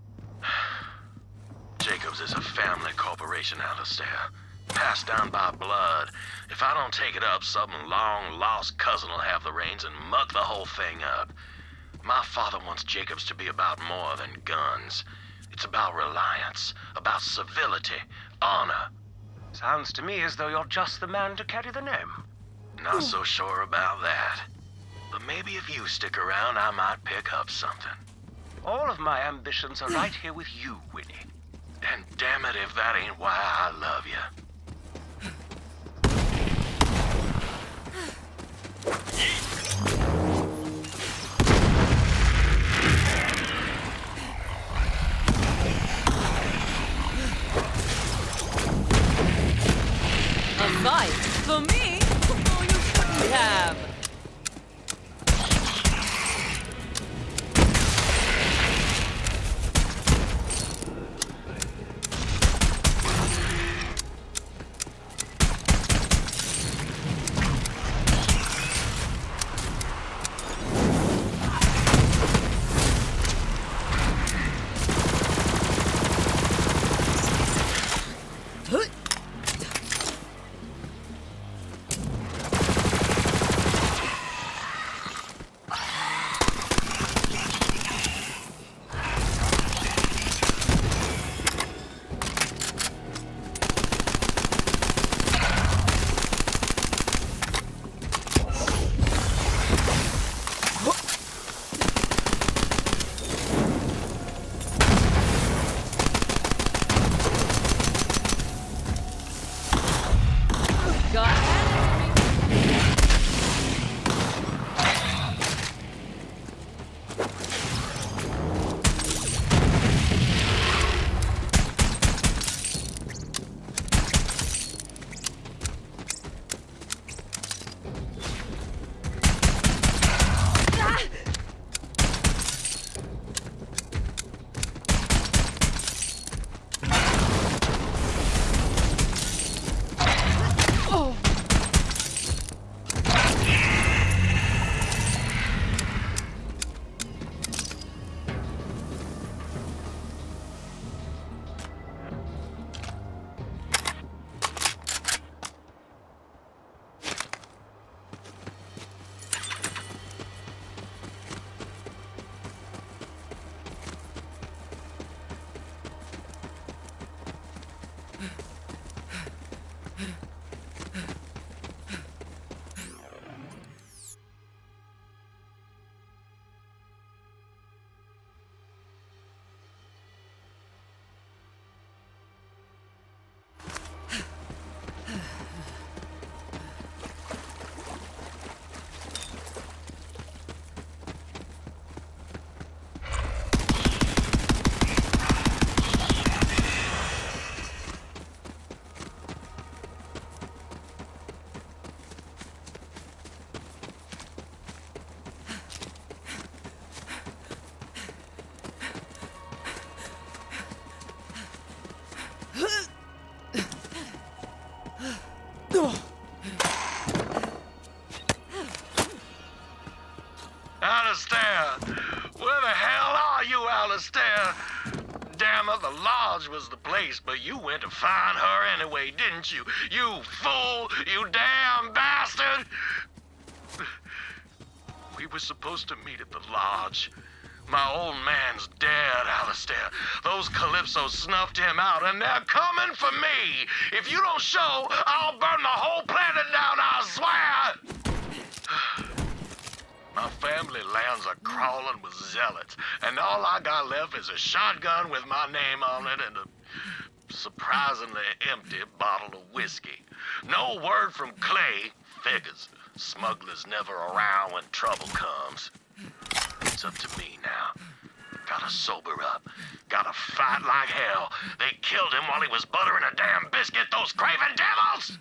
[SPEAKER 1] Jacobs is a family corporation, Alistair. Passed down by blood. If I don't take it up, some long-lost cousin will have the reins and muck the whole thing up. My father wants Jacobs to be about more than guns. It's about reliance, about civility, honor.
[SPEAKER 3] Sounds to me as though you're just the man to carry the name.
[SPEAKER 1] Not so sure about that. But maybe if you stick around, I might pick up something.
[SPEAKER 3] All of my ambitions are right here with you, Winnie.
[SPEAKER 1] And damn it if that ain't why I love you.
[SPEAKER 6] A fight? For me? Oh, you shouldn't have.
[SPEAKER 1] was the place, but you went to find her anyway, didn't you? You fool! You damn bastard! We were supposed to meet at the lodge. My old man's dead, Alistair. Those Calypsos snuffed him out, and they're coming for me! If you don't show, I'll burn the whole planet down, I swear! My family lands are crawling with zealots, and all I got left is a shotgun with my name on it and a surprisingly empty bottle of whiskey. No word from Clay. Figures. Smugglers never around when trouble comes. It's up to me now. Gotta sober up. Gotta fight like hell. They killed him while he was buttering a damn biscuit, those craven devils!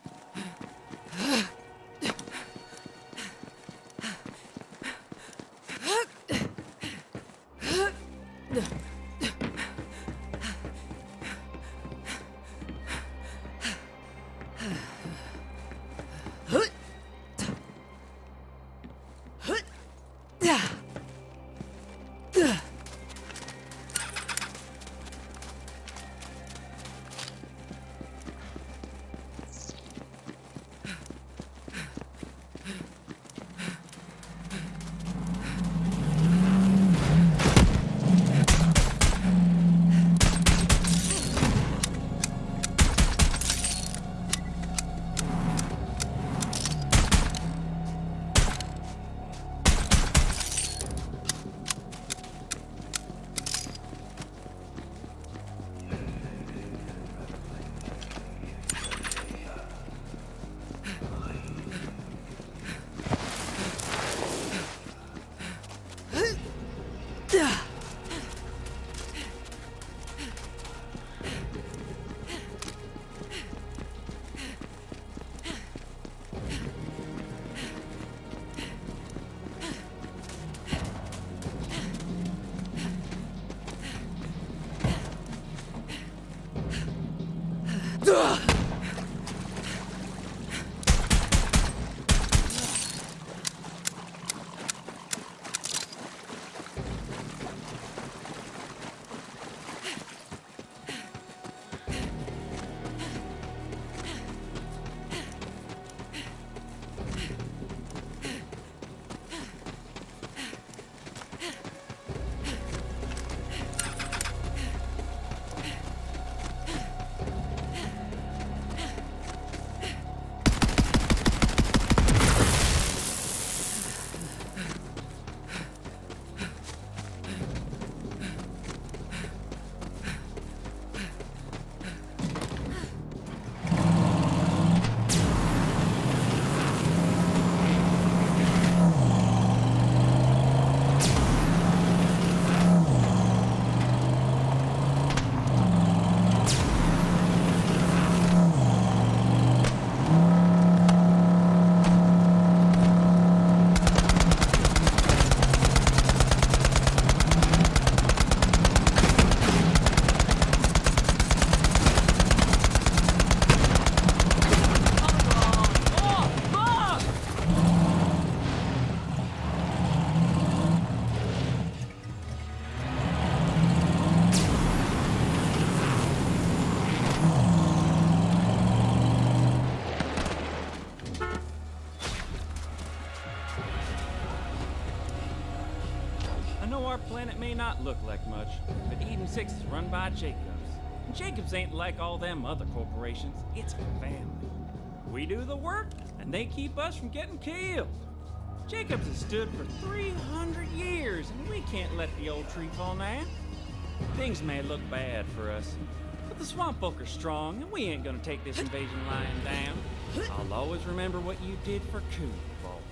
[SPEAKER 20] Planet may not look like much, but Eden 6 is run by Jacobs. And Jacobs ain't like all them other corporations. It's a family. We do the work, and they keep us from getting killed. Jacobs has stood for 300 years, and we can't let the old tree fall now. Things may look bad for us, but the swamp folk are strong, and we ain't gonna take this invasion lying down. I'll always remember what you did for Coon, Vault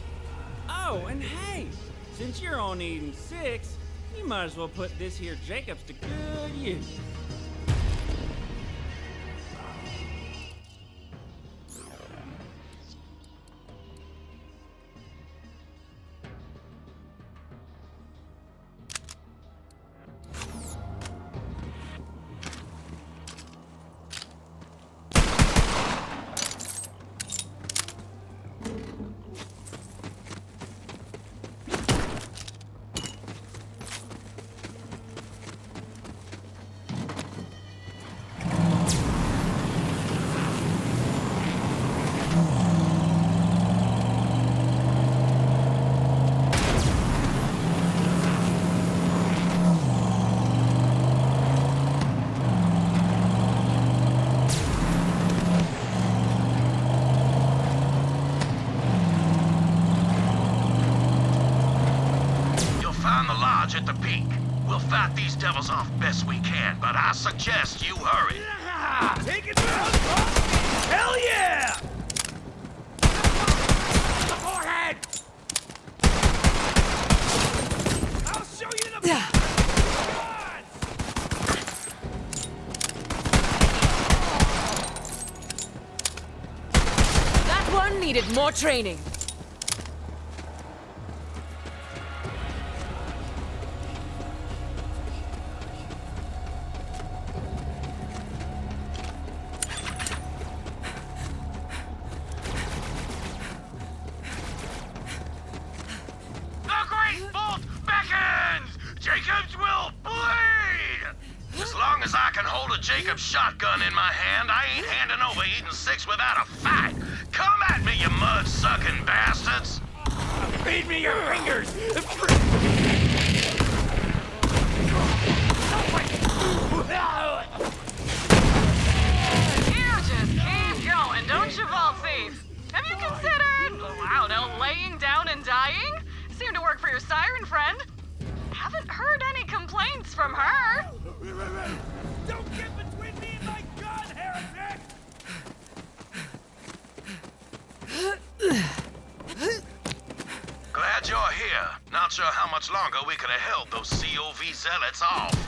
[SPEAKER 20] Hunter. Oh, and hey! Since you're on Eden 6, you might as well put this here Jacobs to good use.
[SPEAKER 1] charge at the peak. We'll fight these devils off best we can, but I suggest you hurry.
[SPEAKER 17] Take it down! Hell yeah! Forehead! I'll show you the...
[SPEAKER 6] That one needed more training.
[SPEAKER 1] Jacobs will bleed! As long as I can hold a Jacobs shotgun in my hand, I ain't handing over Eden 6 without a fight. Come at me, you mud-sucking bastards!
[SPEAKER 17] Feed me your fingers!
[SPEAKER 5] You just keep going, don't you, Vault Thief? Have you considered, I don't know, laying down and dying? Seemed to work for your siren friend. Haven't heard any complaints from her.
[SPEAKER 17] Don't get between me and my gun, heretic!
[SPEAKER 1] Glad you're here. Not sure how much longer we could have held those COV zealots off.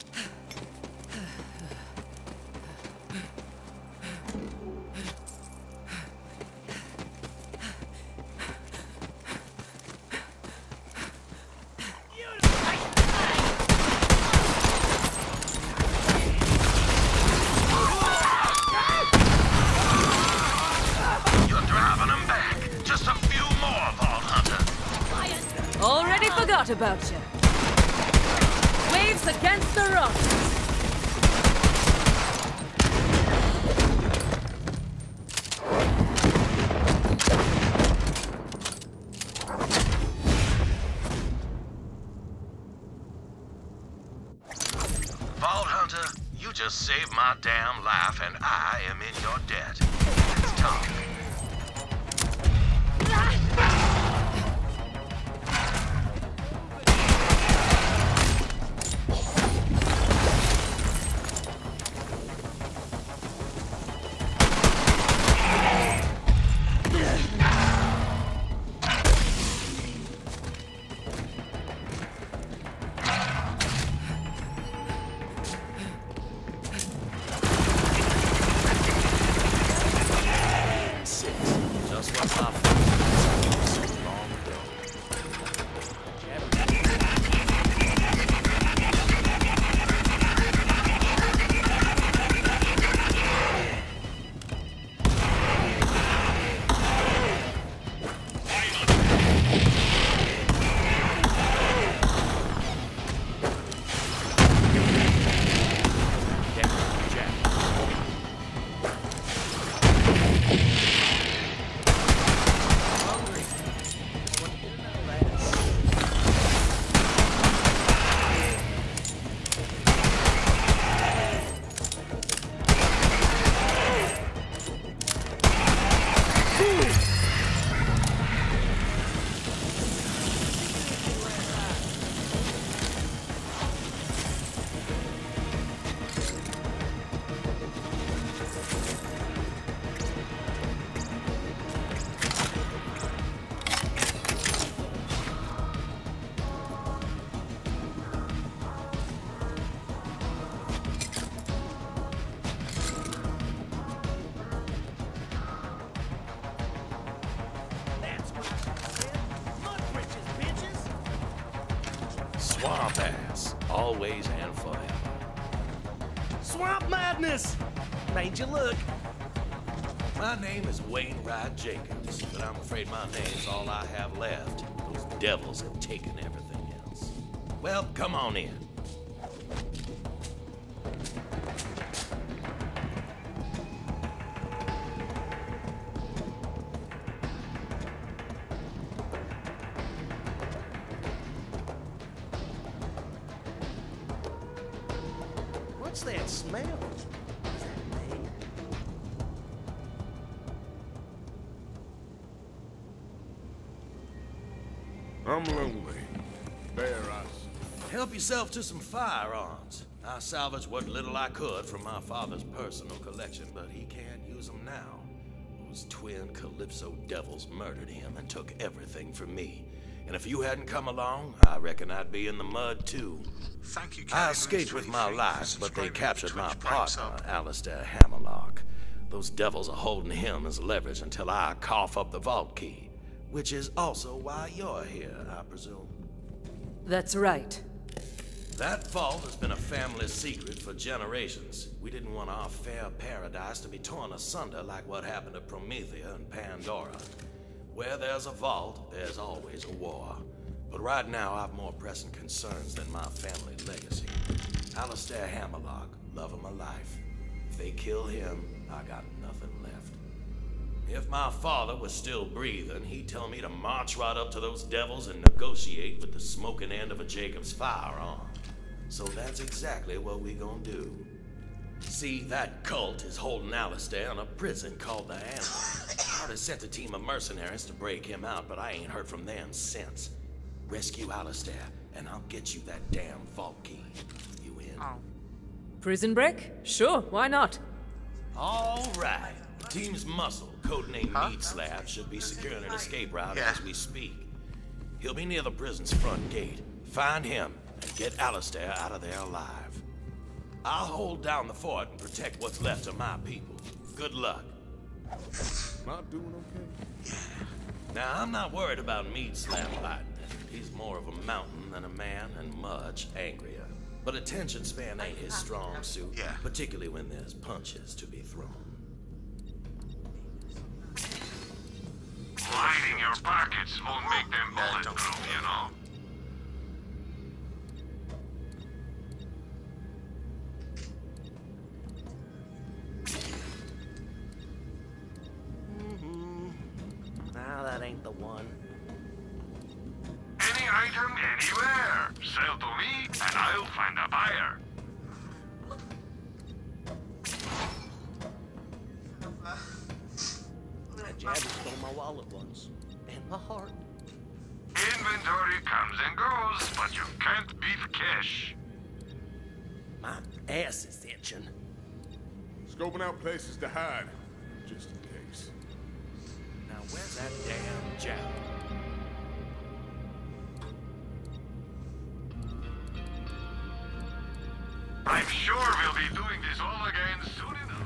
[SPEAKER 6] Already forgot about you. Waves against the rocks.
[SPEAKER 1] Vault Hunter, you just saved my damn life and I am in your debt. Let's talk.
[SPEAKER 17] Swamp ass, always and forever. Swamp madness! Made you look.
[SPEAKER 21] My name is Wainwright Jacobs, but I'm afraid my name's all I have left. Those devils have taken everything else. Well, come on in.
[SPEAKER 17] What's that smell? Is that me?
[SPEAKER 14] I'm lonely. Bear us.
[SPEAKER 21] Help yourself to some firearms. I salvaged what little I could from my father's personal collection, but he can't use them now. Those twin Calypso devils murdered him and took everything from me. And if you hadn't come along, I reckon I'd be in the mud too.
[SPEAKER 14] Thank you,
[SPEAKER 21] I escaped with my life, but they captured my partner, Alistair Hammerlock. Those devils are holding him as leverage until I cough up the vault key. Which is also why you're here, I presume.
[SPEAKER 7] That's right.
[SPEAKER 21] That vault has been a family secret for generations. We didn't want our fair paradise to be torn asunder like what happened to Promethea and Pandora. Where there's a vault, there's always a war. But right now, I've more pressing concerns than my family legacy. Alistair Hammerlock, love of my life. If they kill him, I got nothing left. If my father was still breathing, he'd tell me to march right up to those devils and negotiate with the smoking end of a Jacob's firearm. So that's exactly what we gonna do. See, that cult is holding Alistair in a prison called the Animal. I already sent a team of mercenaries to break him out, but I ain't heard from them since. Rescue Alistair, and I'll get you that damn vault key. You in?
[SPEAKER 7] Prison break? Sure, why not?
[SPEAKER 21] All right. Team's Muscle, codenamed Meat Slab, should be securing an escape route as we speak. He'll be near the prison's front gate. Find him and get Alistair out of there alive. I'll hold down the fort and protect what's left of my people. Good luck.
[SPEAKER 14] Not doing okay?
[SPEAKER 21] Now, I'm not worried about Meat Slab fighting. He's more of a mountain than a man and much angrier. But attention span ain't his strong suit, particularly when there's punches to be thrown.
[SPEAKER 17] Lining your pockets won't make them bulletproof, you know.
[SPEAKER 2] Nah, that ain't the one.
[SPEAKER 17] Any item, anywhere. Sell to me, and I'll find a buyer.
[SPEAKER 2] That jabber stole my wallet once. And my heart.
[SPEAKER 17] Inventory comes and goes, but you can't beat cash.
[SPEAKER 2] My ass is itching.
[SPEAKER 14] Scoping out places to hide, just in case.
[SPEAKER 21] Now, where's that damn jabber?
[SPEAKER 17] I'm sure we'll be doing this all again soon enough.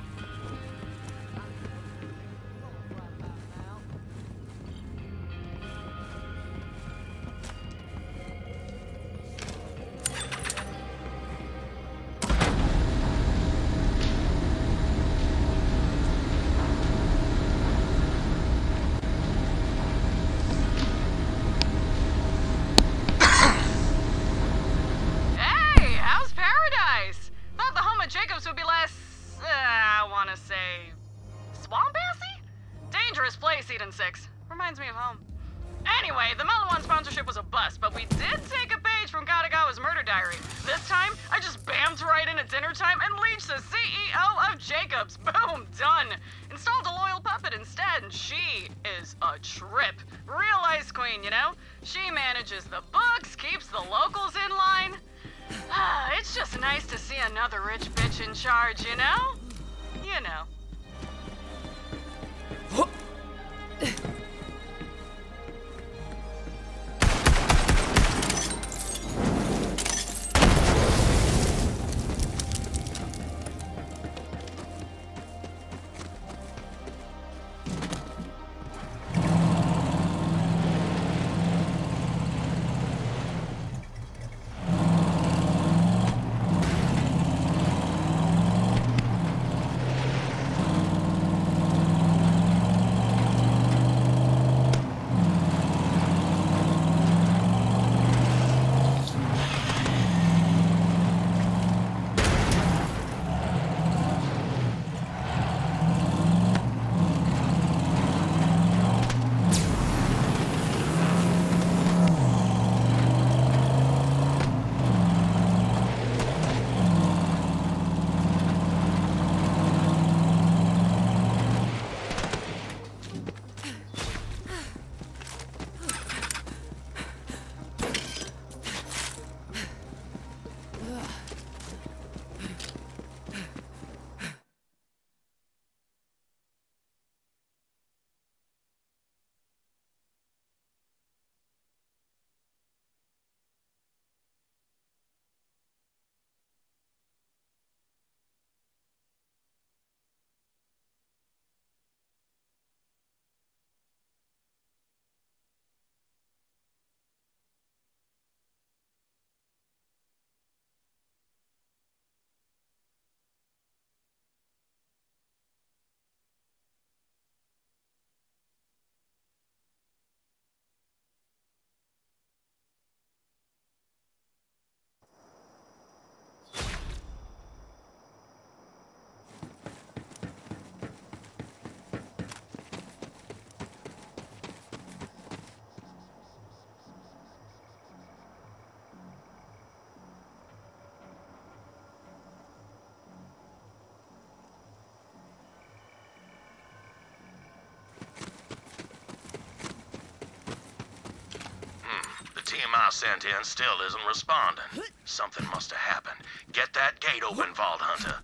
[SPEAKER 5] Jacobs would be less, I want to say, swamp-assy? Dangerous place, Eden 6. Reminds me of home. Anyway, the Mellow One sponsorship was a bust, but we did take a page from Katagawa's murder diary. This time, I just bammed right in at dinner time and leached the CEO of Jacobs. Boom, done. Installed a loyal puppet instead, and she is a trip. Real ice queen, you know? She manages the books, keeps the locals in line. It's just nice to see another rich bitch in charge, you know? You know.
[SPEAKER 1] team I sent in still isn't responding. Something must have happened. Get that gate open, Vault Hunter.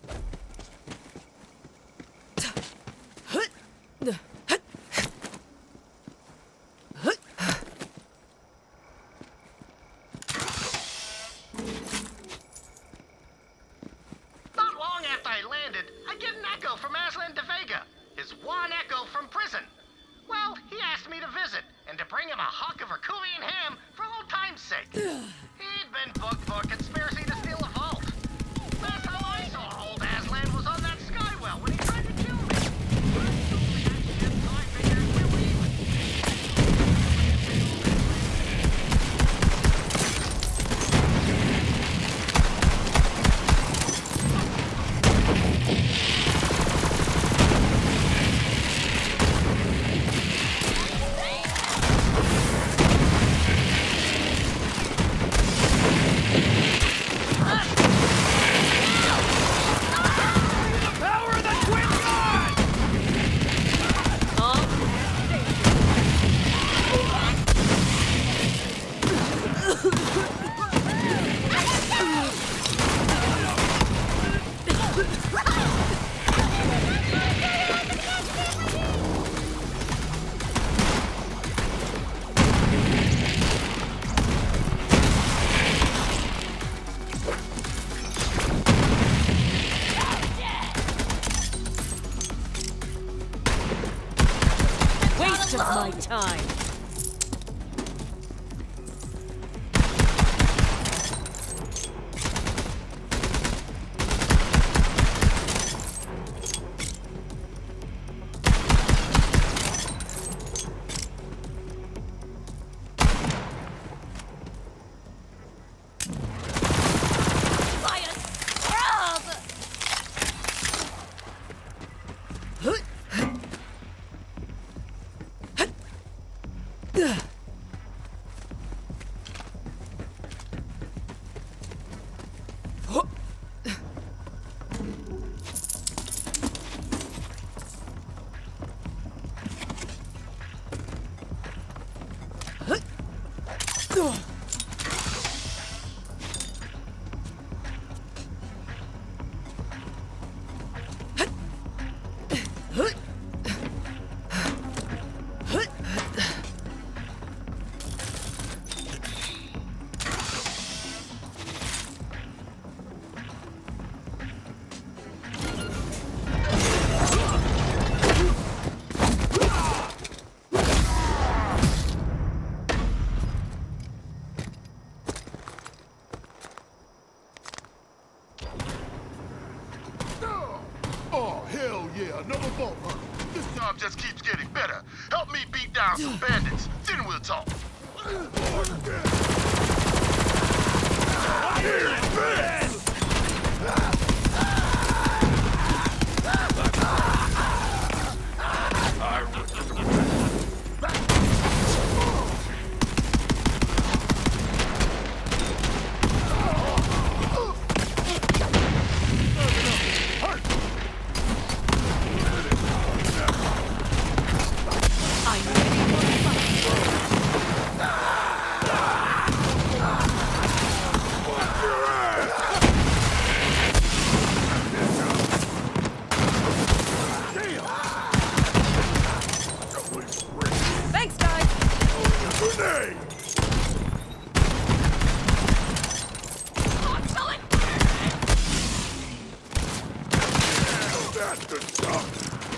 [SPEAKER 8] Not long after I landed, I get an echo from Aslan de Vega. His one echo from prison. Well, he asked me to visit, and to bring him a hunk of Herculean ham for old time's sake. He'd been booked for conspiracy to steal a vault. Last time I saw old Aslan was on that skywell when he tried to kill me. So I figured we're leaving.
[SPEAKER 7] Waste of my time.
[SPEAKER 14] Oh, hell yeah, another vault hunter. This job just keeps getting better. Help me beat down some bandits, then we'll talk.
[SPEAKER 6] Thanks, guys.
[SPEAKER 14] Grenade! That's good stuff.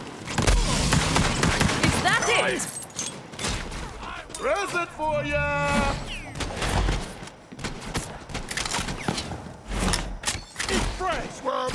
[SPEAKER 6] Is that it?
[SPEAKER 14] Present for ya! Eat fresh, scrub!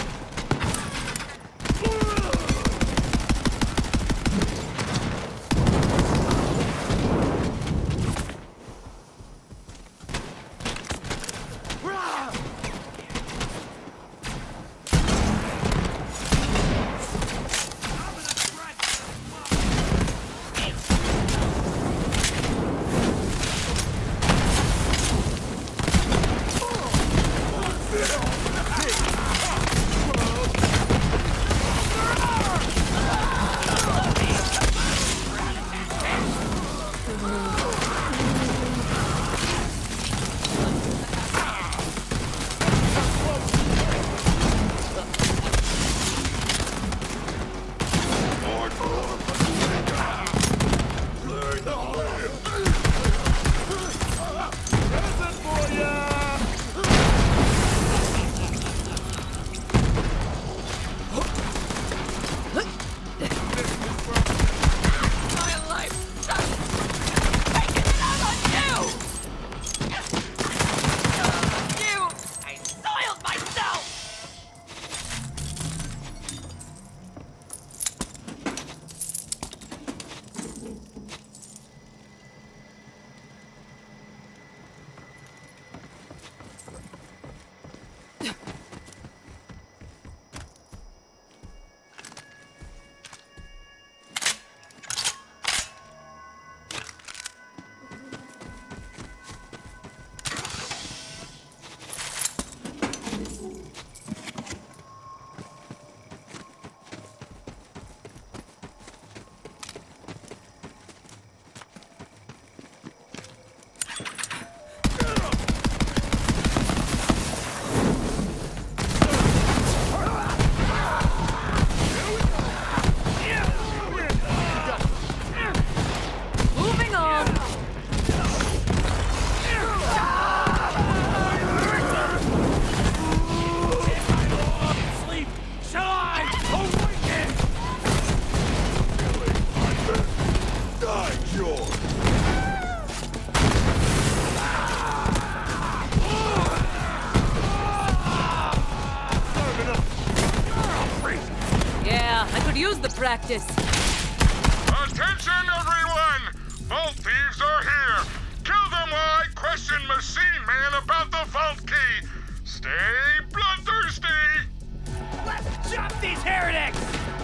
[SPEAKER 7] use the practice.
[SPEAKER 14] Attention, everyone! Vault thieves are here! Kill them while I question Machine Man about the vault key! Stay bloodthirsty!
[SPEAKER 20] Let's chop these heretics!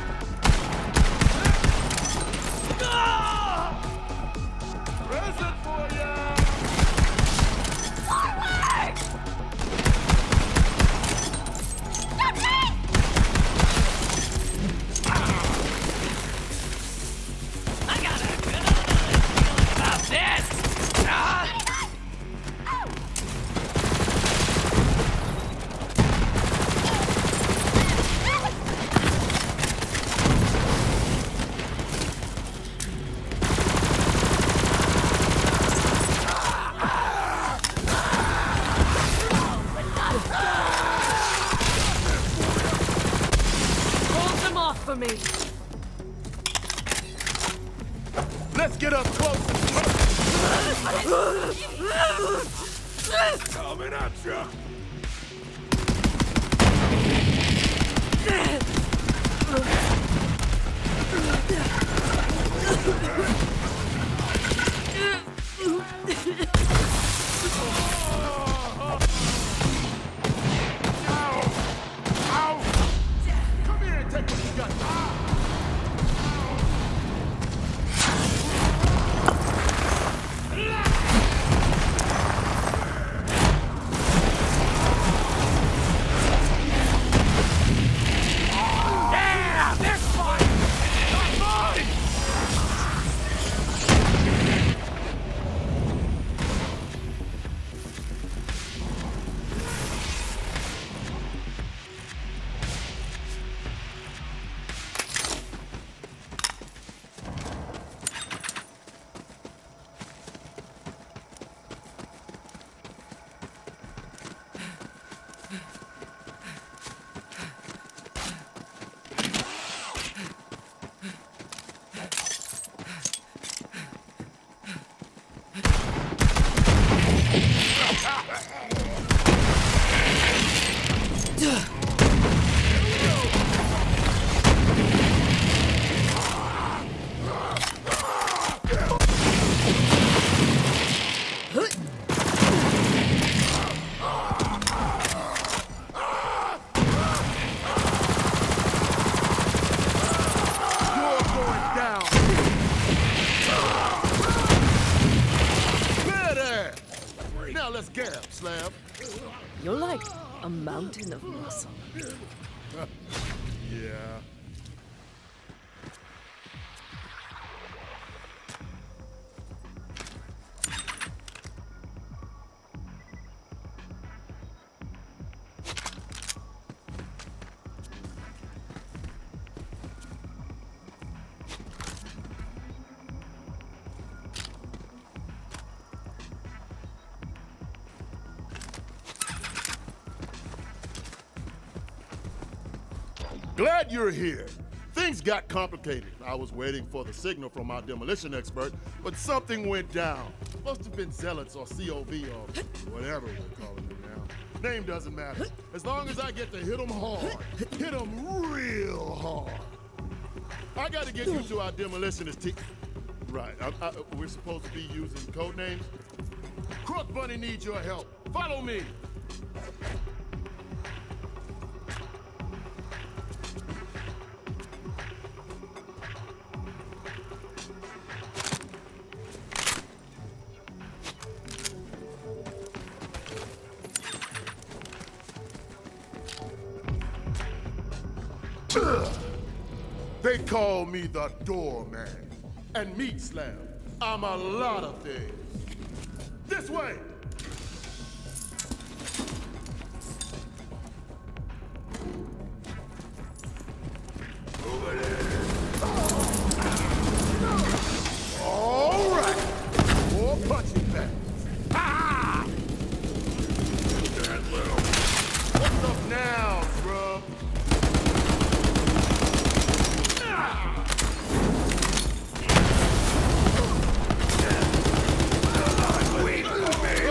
[SPEAKER 14] Present for ya!
[SPEAKER 5] Forward!
[SPEAKER 20] I got a good feeling about this!
[SPEAKER 7] Hold them off for me.
[SPEAKER 14] Let's get up close! Coming at ya! Come here and take what you got!
[SPEAKER 20] Yeah! They're fine! Not mine!
[SPEAKER 14] You're going down! Better! Now let's get him, Slab.
[SPEAKER 7] You're like a mountain of muscle.
[SPEAKER 14] Yeah. Glad you're here. Things got complicated. I was waiting for the signal from our demolition expert, but something went down. Must have been zealots or COV or whatever we're calling them now. Name doesn't matter. As long as I get to hit them hard. Hit them real hard. I gotta get you to our demolitionist team. Right, we're supposed to be using code names. Crook Bunny needs your help. Follow me. They call me the doorman. And meat slab. I'm a lot of things. This way! All right. More punching back. Ah! What's up now, scrub? Wait for me!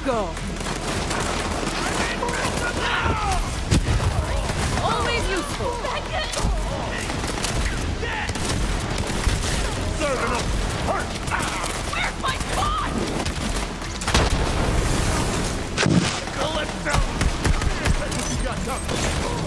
[SPEAKER 7] Back off!
[SPEAKER 6] Always useful.
[SPEAKER 14] Serving up. Hurt.
[SPEAKER 5] Where's my spot?
[SPEAKER 14] Calypso. That's what you got coming.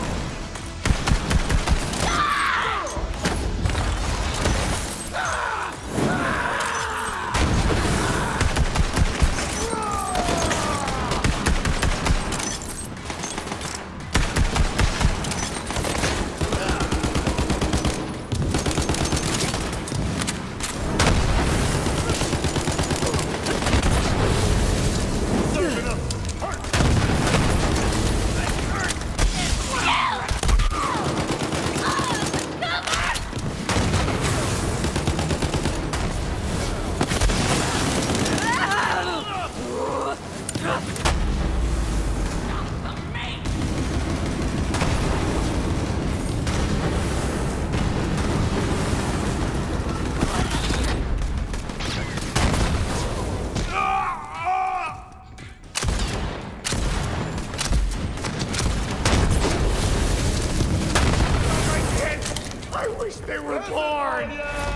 [SPEAKER 14] They were born!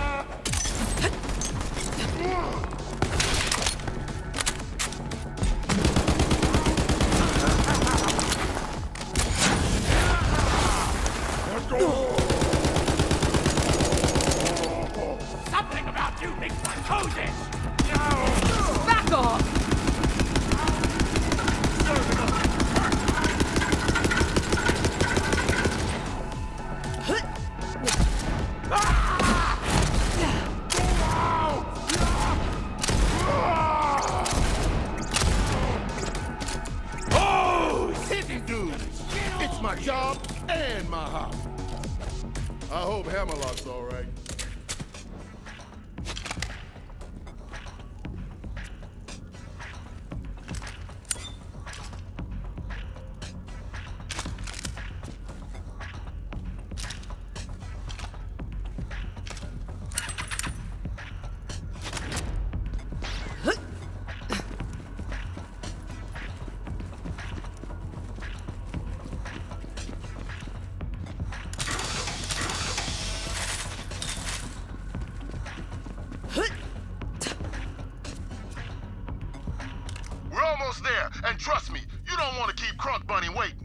[SPEAKER 5] Something about you makes my toes itch!
[SPEAKER 6] Back off!
[SPEAKER 14] It's my job and my hobby. I hope Hammerlock's all right. We're almost there, and trust me, you don't want to keep Crunk Bunny waiting.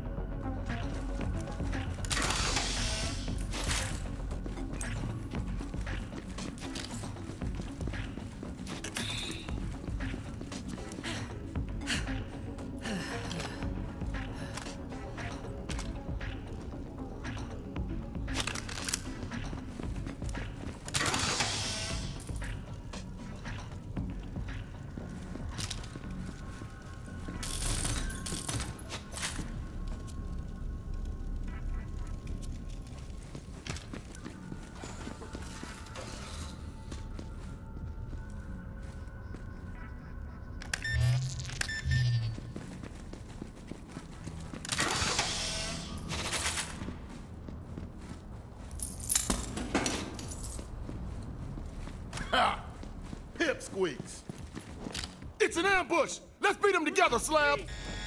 [SPEAKER 14] Ha! Pipsqueaks! It's an ambush! Let's beat them together, Slab!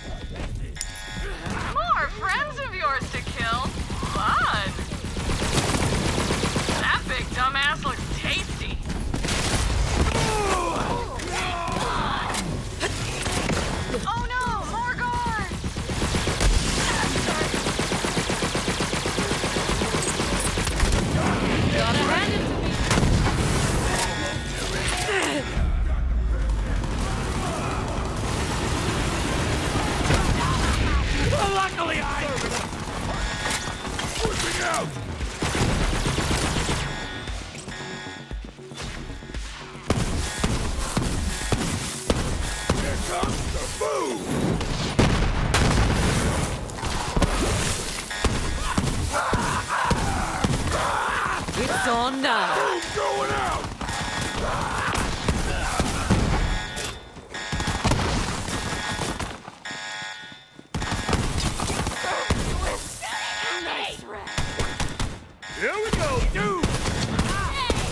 [SPEAKER 5] More friends of yours to kill? Fun! That big dumbass looks tasty. Oh no! More guards!
[SPEAKER 6] Gotta hand it to me.
[SPEAKER 5] Luckily I...
[SPEAKER 14] Pushing out! Here comes the food!
[SPEAKER 6] It's on now.
[SPEAKER 14] Who's going out?
[SPEAKER 5] Nice rat.
[SPEAKER 14] Here we go, dude!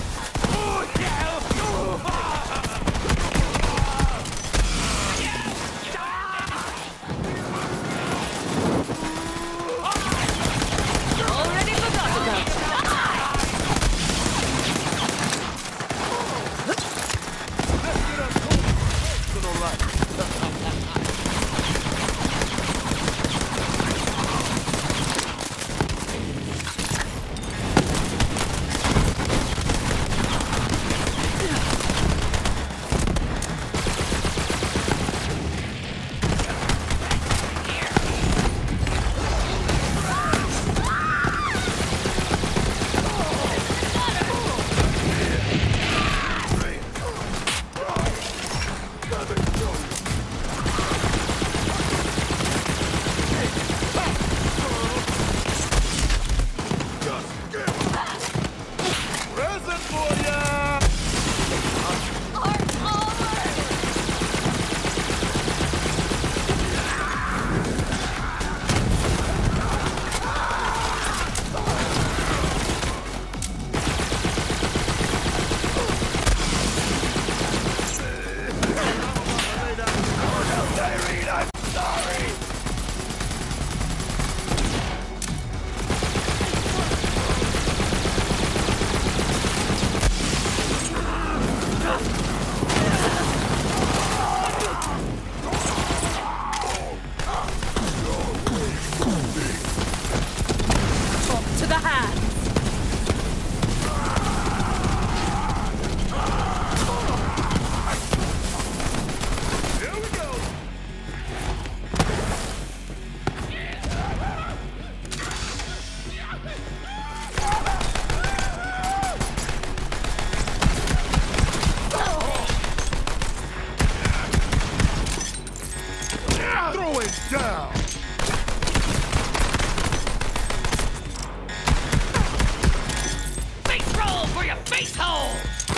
[SPEAKER 14] Oh, yeah! down!
[SPEAKER 19] Face roll for your face hole!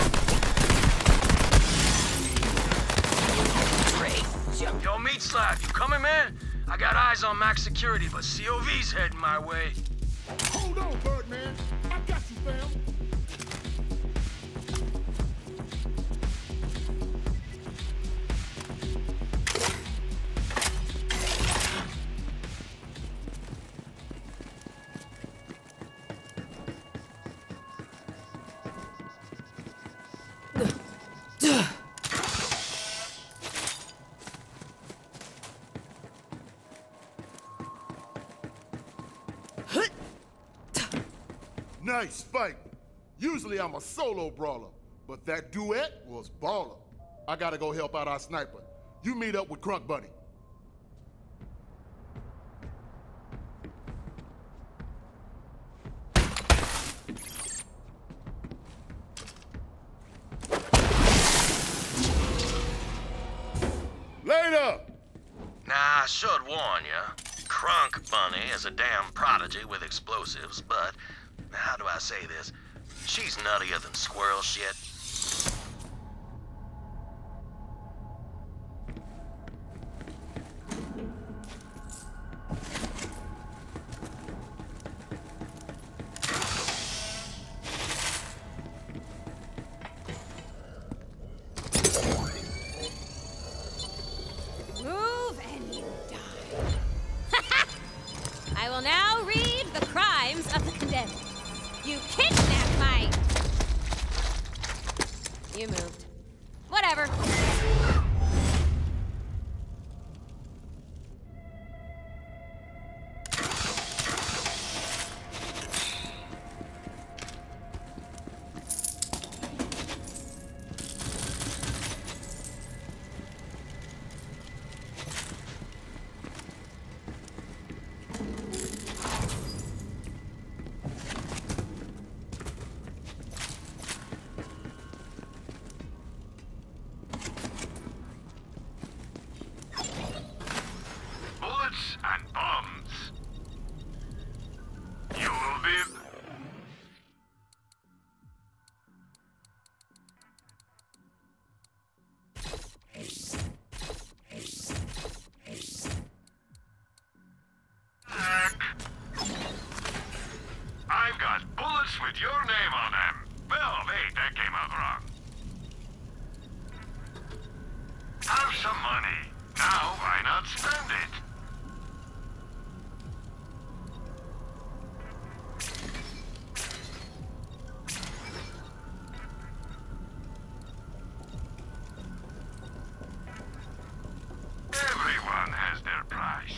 [SPEAKER 19] Great. Yo, Meat Slap, you coming, man? I got eyes on max security, but COV's heading my way.
[SPEAKER 14] Hold on, Birdman. I got you, fam. Nice fight. Usually I'm a solo brawler, but that duet was baller. I gotta go help out our sniper. You meet up with Crunk Bunny. Later!
[SPEAKER 1] Nah, I should warn ya. Crunk Bunny is a damn prodigy with explosives, but how do I say this? She's nuttier than squirrel shit.
[SPEAKER 9] Move and you die. I will now read the crimes of the condemned. You kidnapped my... You moved. Whatever.
[SPEAKER 4] I've got bullets with your name on them. Well, wait, that came out wrong. Have some money. Now, why not spend it? Everyone has their price.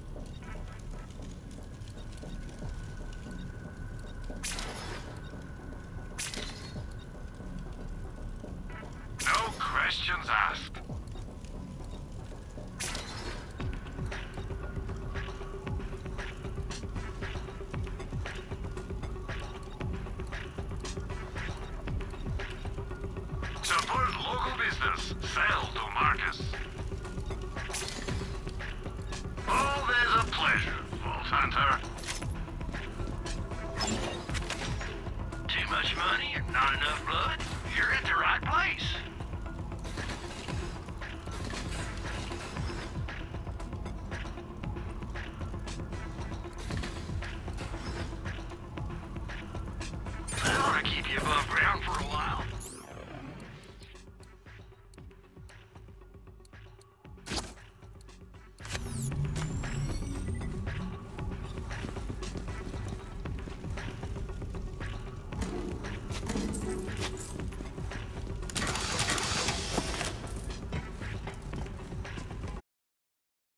[SPEAKER 4] No questions asked. Support local business. Sell to Marcus. Always a pleasure, Vault Hunter. Too much money or not enough blood? You're at the right place.